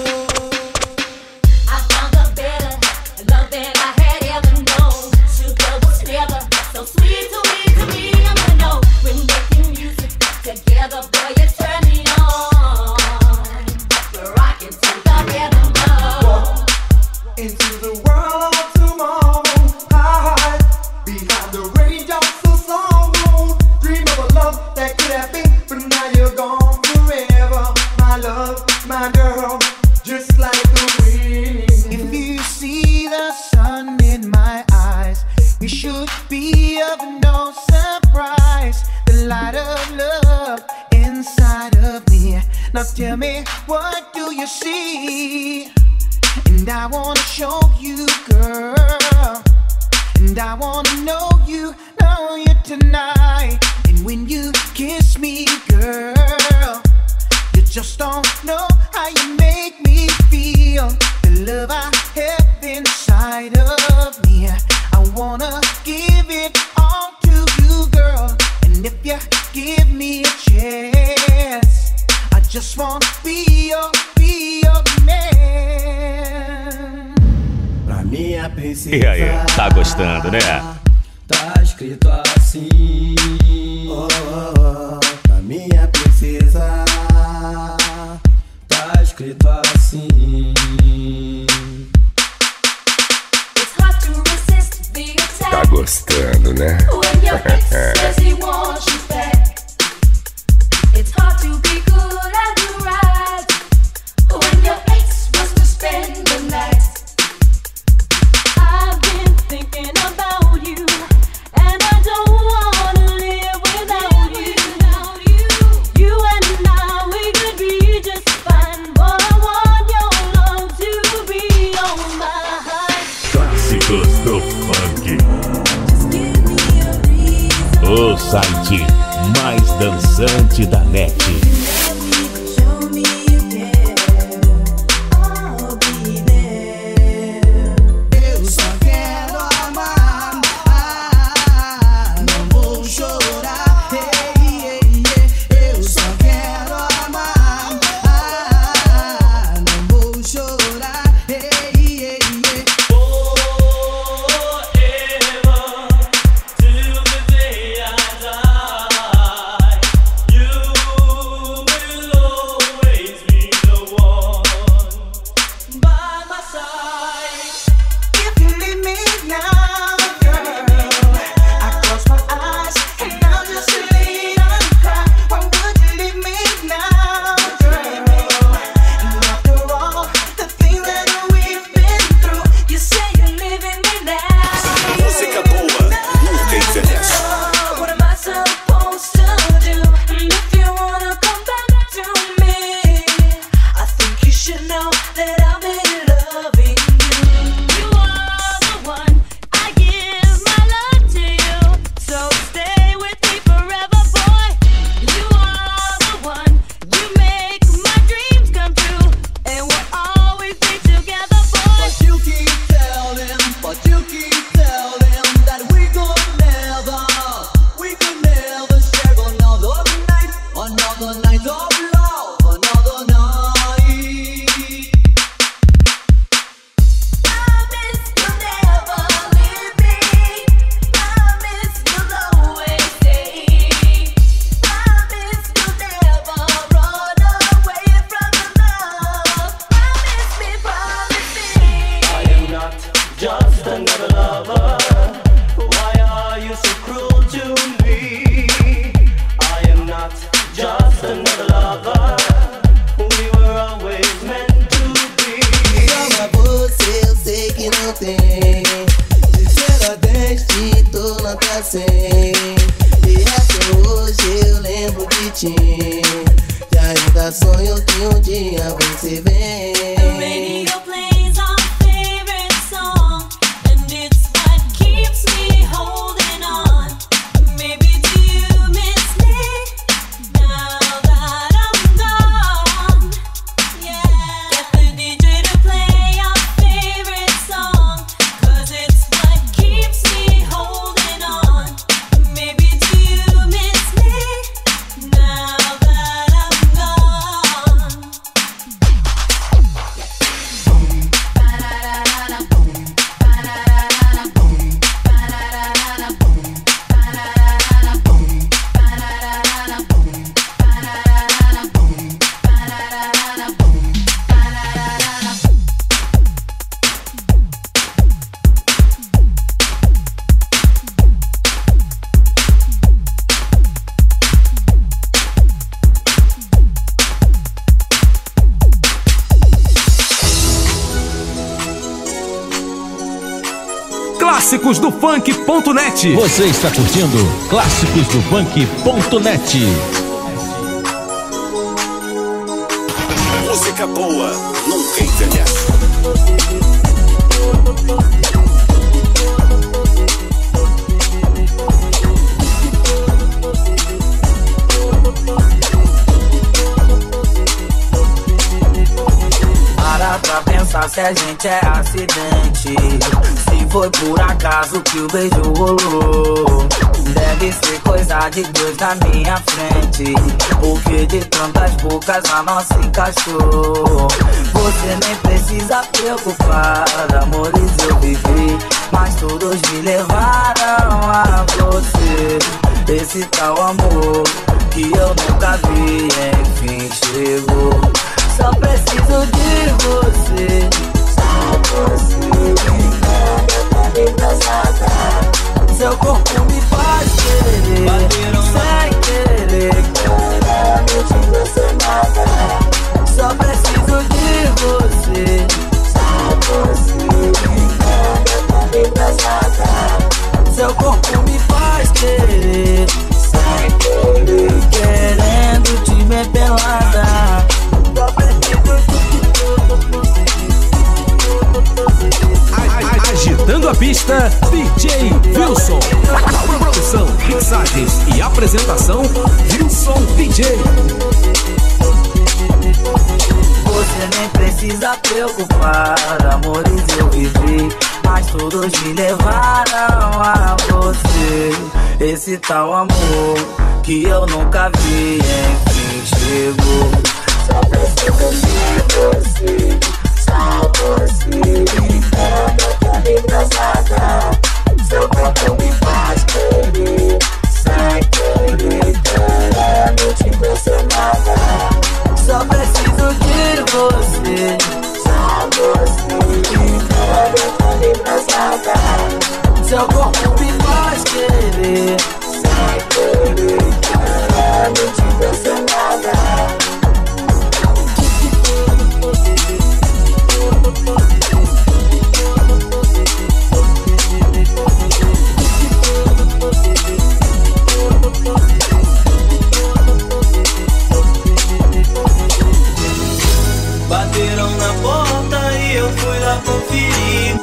I found a better love than I had ever known. Sugar was never so sweet to me, I'm gonna know. We're making music together, boy, you turn me on. We're rocking to the rhythm of Into the world of tomorrow, hide behind the raindrops of sorrow. Dream of a love that could have been, but now you're gone forever. My love, my girl, just like the wind. If you see the sun in my eyes, it should be of no surprise. The light of love inside of me. Now tell me, what do you see? And I wanna show you, girl. And I wanna know you tonight. And when you kiss me, girl, you just don't know how you make me feel. The love I have inside of me, I wanna give it all to you, girl. And if you give me a chance, I just wanna be your man. Pra minha princesa. E aí, tá gostando, né? Tá escrito assim, pra minha princesa. Tá escrito assim. It's hard to resist the attack. Tá gostando, né? When your ex says he wants you back. It's hard to be good and do right when your ex wants to spend the night. I've been thinking about you, and I don't wanna live without you. You and I, we could be just fine, but I want your love to be on my heart. Clássicos do funk. O site mais dançante da net. Eu só quero amar, não vou chorar. Eu só quero amar, não vou chorar. Forever till the day I die, you acontecem. E até hoje eu lembro de ti. E ainda sonho que um dia você vem. The radio plays our favorite song, and it's what keeps me holding on. Maybe do you miss me now that I'm gone? Yeah. Get the DJ to play our favorite song, 'cause it's what keeps me holding on. Maybe do you miss me now that I'm gone? Clássicos do Funk.net. Você está curtindo Clássicos do Funk.net. Música boa nunca envelhece. Para pra pensar se a gente é acidente. Se foi por acaso que o beijo rolou, deve ser coisa de Deus na minha frente, porque de tantas bocas a nossa encaixou. Você nem precisa preocupar, amores eu vivi, mas todos me levaram a você. Esse tal amor que eu nunca vi, enfim chegou. Só preciso de você, só você. Seu corpo me faz querer, sem querer. Claramente você nada. Só preciso de você, só você. Seu corpo me faz querer, sem querer. Querendo te ver pelada. Só preciso Agitando a pista, DJ Wilson. Produção, mixagens e apresentação, Wilson DJ. Você nem precisa preocupar, amores eu vivi, mas todos me levaram a você. Esse tal amor que eu nunca vi, enfim chegou. Só preciso de você, só você. Seu corpo me faz querer, sem querer. Claramente você nada. Só preciso de você, só você. Seu corpo me faz querer, sem querer. Claramente você nada. Bateram na porta e eu fui lá conferir.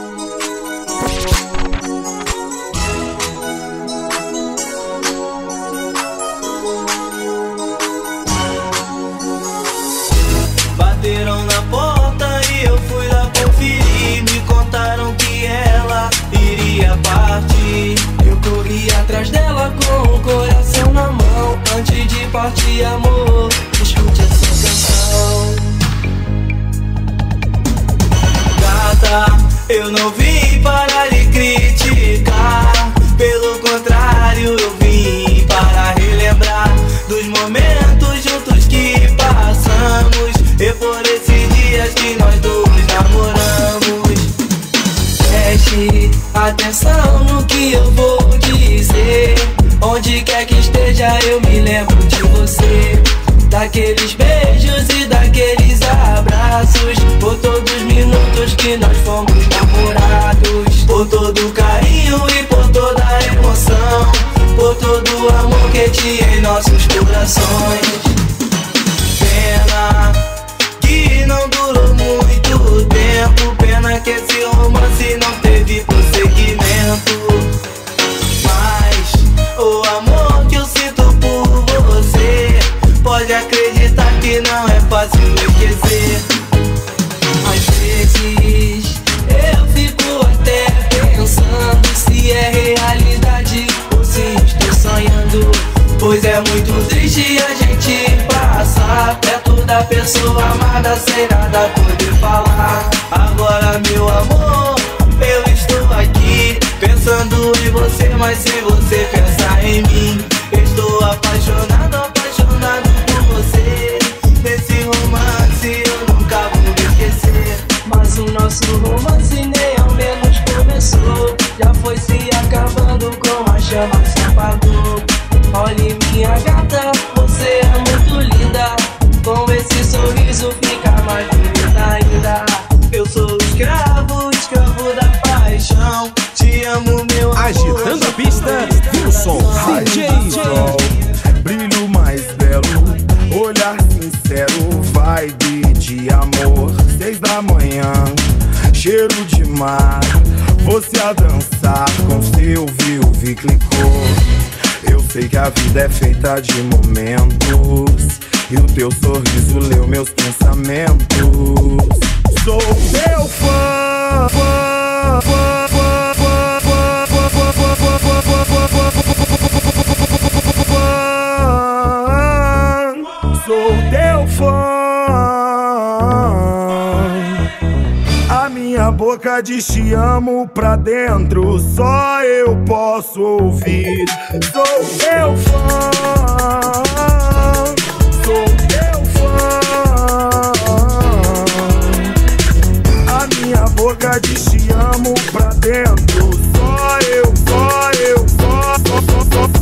Bateram na porta e eu fui lá conferir. Me contaram que ela iria partir. Eu corri atrás dela com o coração na mão. Antes de partir, amor, escute essa canção. Gata, eu não vim para lhe criticar. Pelo contrário, eu vim para relembrar dos momentos juntos que passamos. E por esses dias que nós dois namoramos. Preste atenção no que eu vou dizer. Onde quer que esteja eu me lembro de você. Daqueles beijos e daqueles abraços. Por todos os minutos que nós fomos namorados. Por todo o carinho e por toda a emoção. por todo o amor que tinha em nossos corações. Pena que não durou muito tempo, pena que esse romance não teve prosseguimento. Mas o amor que eu sinto por você, pode acreditar que não é fácil esquecer. Às vezes eu fico até pensando se é realidade ou se estou sonhando, pois é muito triste a gente passar perto da pessoa amada sem nada poder falar. Agora, meu amor, eu estou aqui pensando em você, mas sem você pensar em mim. Estou apaixonado, apaixonado por você. Desse romance eu nunca vou me esquecer. Mas o nosso romance nem ao menos começou, já foi se acabando com a chama se apagou. Olhe minha gata, você é muito linda, com esse sorriso fica mais bonita ainda. Eu sou escravo, escravo da paixão, te amo meu amor. Agitando a pista, Wilson DJ. Brilho mais belo, olhar sincero, vibe de amor. 6 da manhã, cheiro de mar, você a dançar com seu viu, clicou. Eu sei que a vida é feita de momentos, e o teu sorriso leu meus pensamentos. Sou teu fã, sou teu fã. A minha boca diz te amo pra dentro, só eu posso ouvir. Sou teu fã, sou teu fã. A minha boca diz te amo pra dentro, só eu, só eu, só.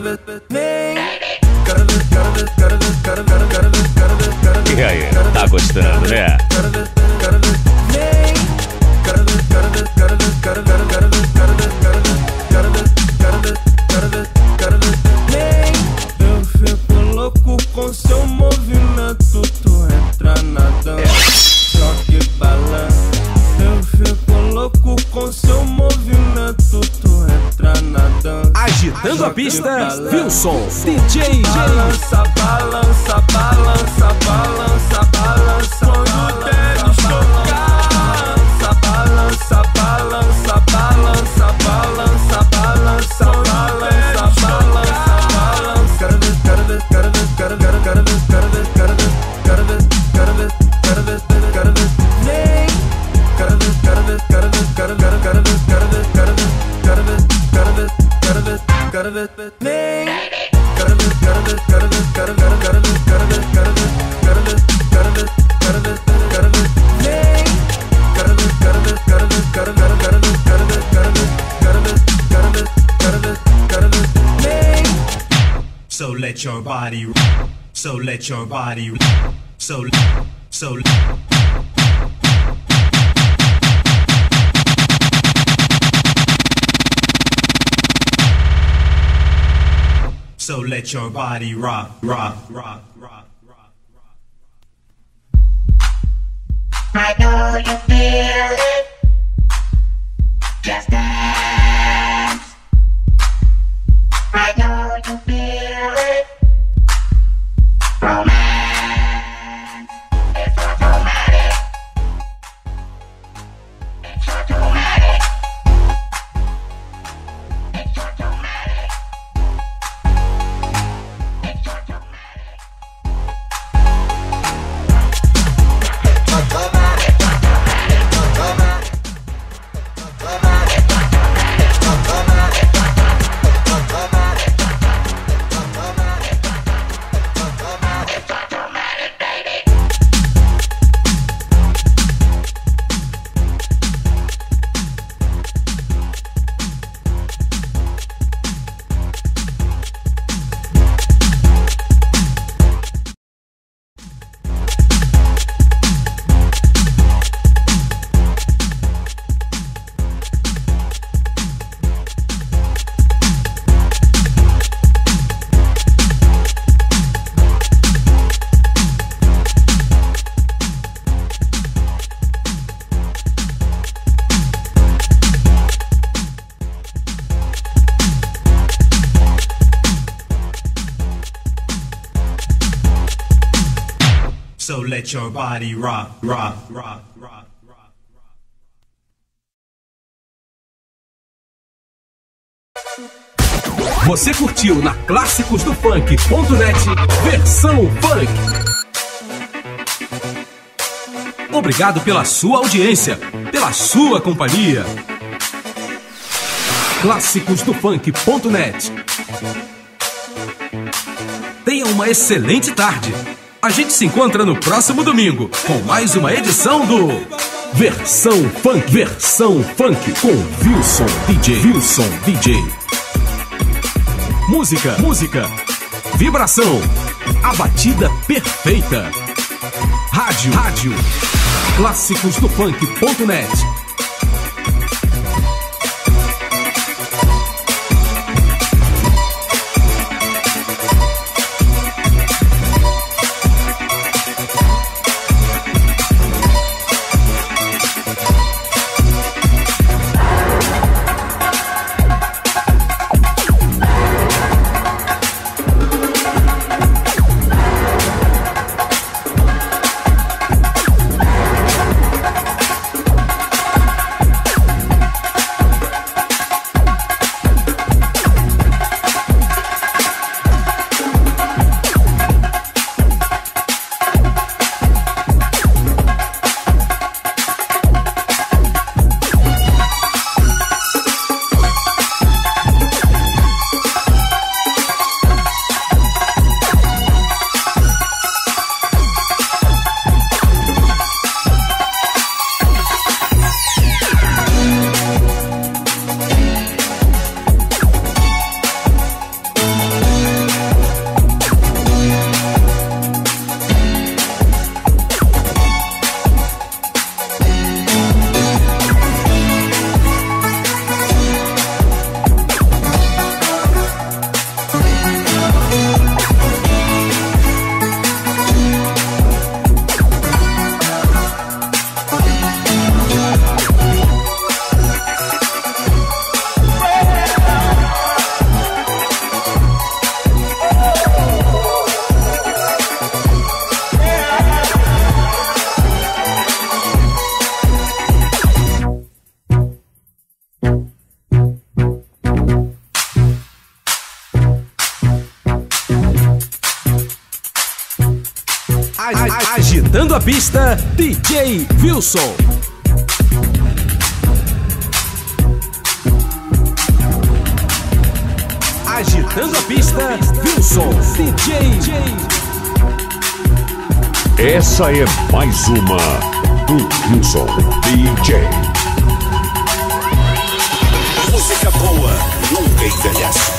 E aí, tá gostando, né? Eu fico louco com seu movimento, tu entra na dança, choque e balança. Eu fico louco com seu movimento, tu entra na dança. Agitando a pista, Wilson, DJ. Balança, balança, balança, balança, balança. Quando o tênis tocar, balança, balança, balança, balança, balança, balança, balança, balança. Quero ver, quero ver, quero ver, quero ver, quero ver, quero ver, quero ver, quero ver, quero ver, quero ver, vem. Quero ver, quero ver, quero ver, quero ver, quero ver, quero ver, quero ver, quero ver, quero ver, quero ver, quero ver, vem. Quero ver, quero ver, quero ver, quero ver, quero ver, quero ver, quero ver, quero ver, quero ver, quero ver, quero ver, vem. Quero ver, quero ver, quero ver, quero ver, quero ver, quero ver, quero ver, quero ver, quero ver, quero ver, quero ver, vem. So let your body, so let your body, so. So let your body rock, rock, rock, rock, rock, rock. I know you feel it. Just dance. I know you feel it. Romance. It's automatic. It's automatic. It's automatic. So let your body rock, rock, rock, rock, rock, rock. Você curtiu na Clássicos do Funk.net versão funk. Obrigado pela sua audiência, pela sua companhia. Clássicos do Funk.net. Tenha uma excelente tarde. A gente se encontra no próximo domingo com mais uma edição do Versão Funk. Versão Funk com Wilson DJ. Wilson DJ. Música, vibração, a batida perfeita. Rádio, Clássicos do Funk.net. Agitando a pista, DJ Wilson. Agitando a pista, Wilson, DJ. Essa é mais uma do Wilson, DJ. Música boa nunca envelhece.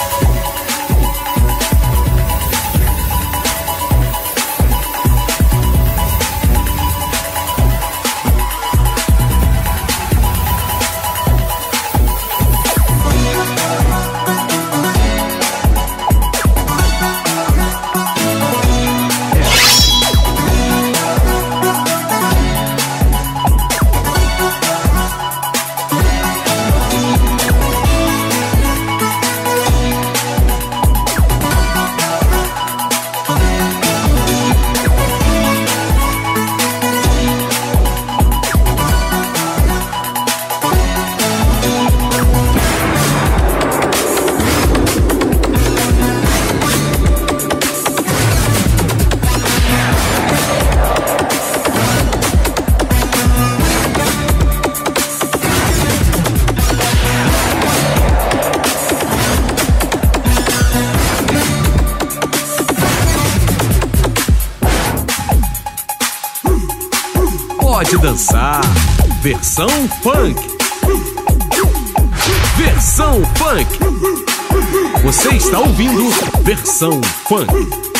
Pode dançar, versão funk. Versão funk. Você está ouvindo versão funk.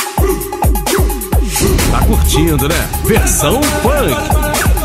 Tá curtindo, né? Versão funk.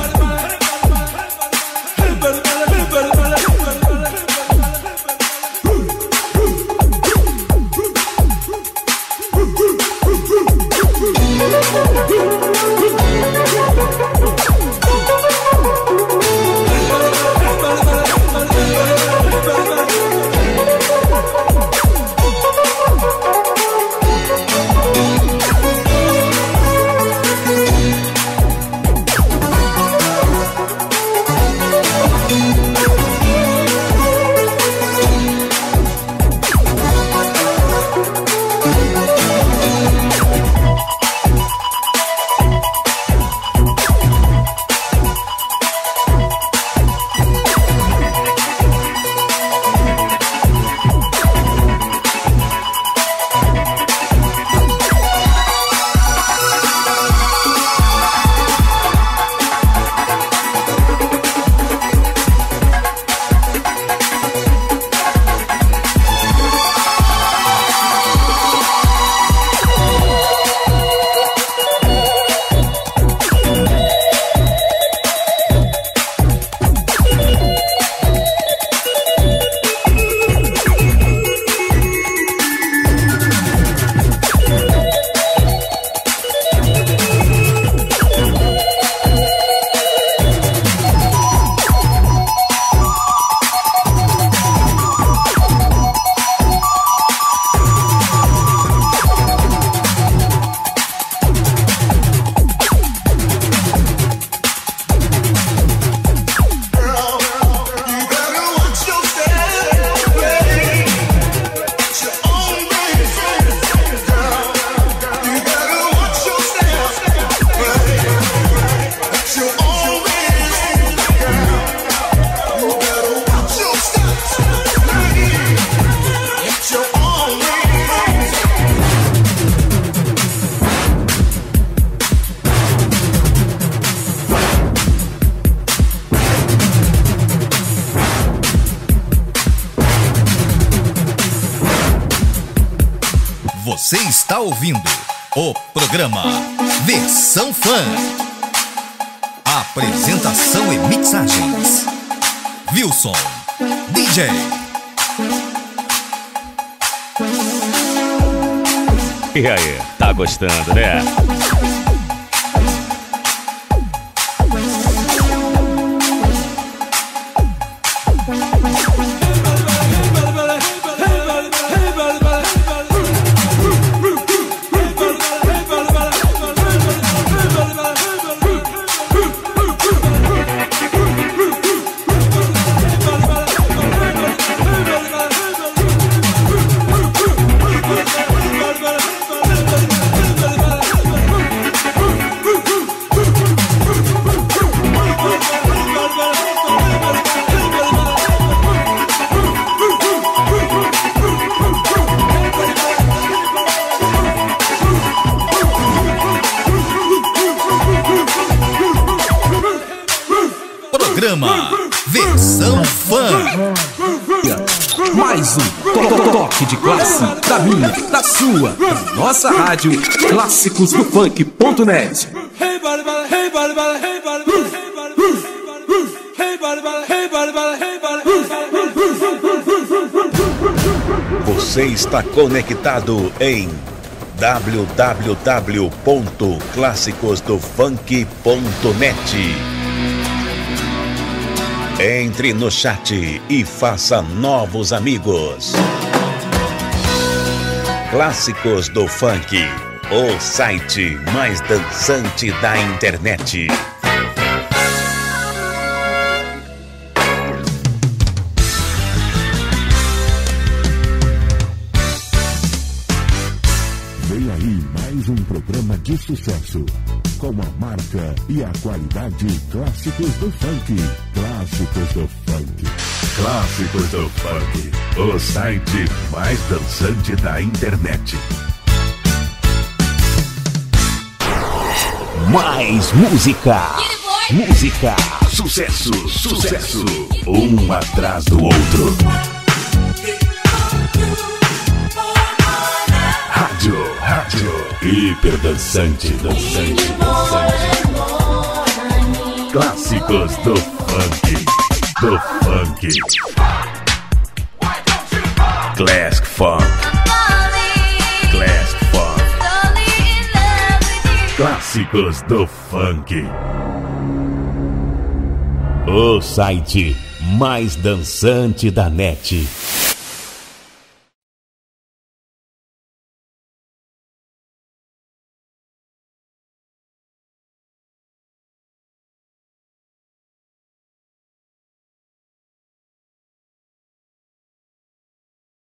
Você está ouvindo o programa Versão Fã. Apresentação e mixagens Wilson, DJ. E aí, tá gostando, né? programa Versão Funk. Mais um toque de classe da minha, da sua, da nossa rádio Clássicos do Funk.net. Você está conectado em www.classicosdofunk.net. Entre no chat e faça novos amigos. Clássicos do Funk, o site mais dançante da internet. Vem aí mais um programa de sucesso, com a marca e a qualidade Clássicos do Funk. Clássicos do Funk. Clássicos do Funk, o site mais dançante da internet. Mais música. Música. Sucesso, sucesso. Um atrás do outro. Rádio. Hiper dançante, dançante. Clássicos do Funk. Do Funk. Classic Funk. Classic Funk. Clássicos do Funk. O site mais dançante da net.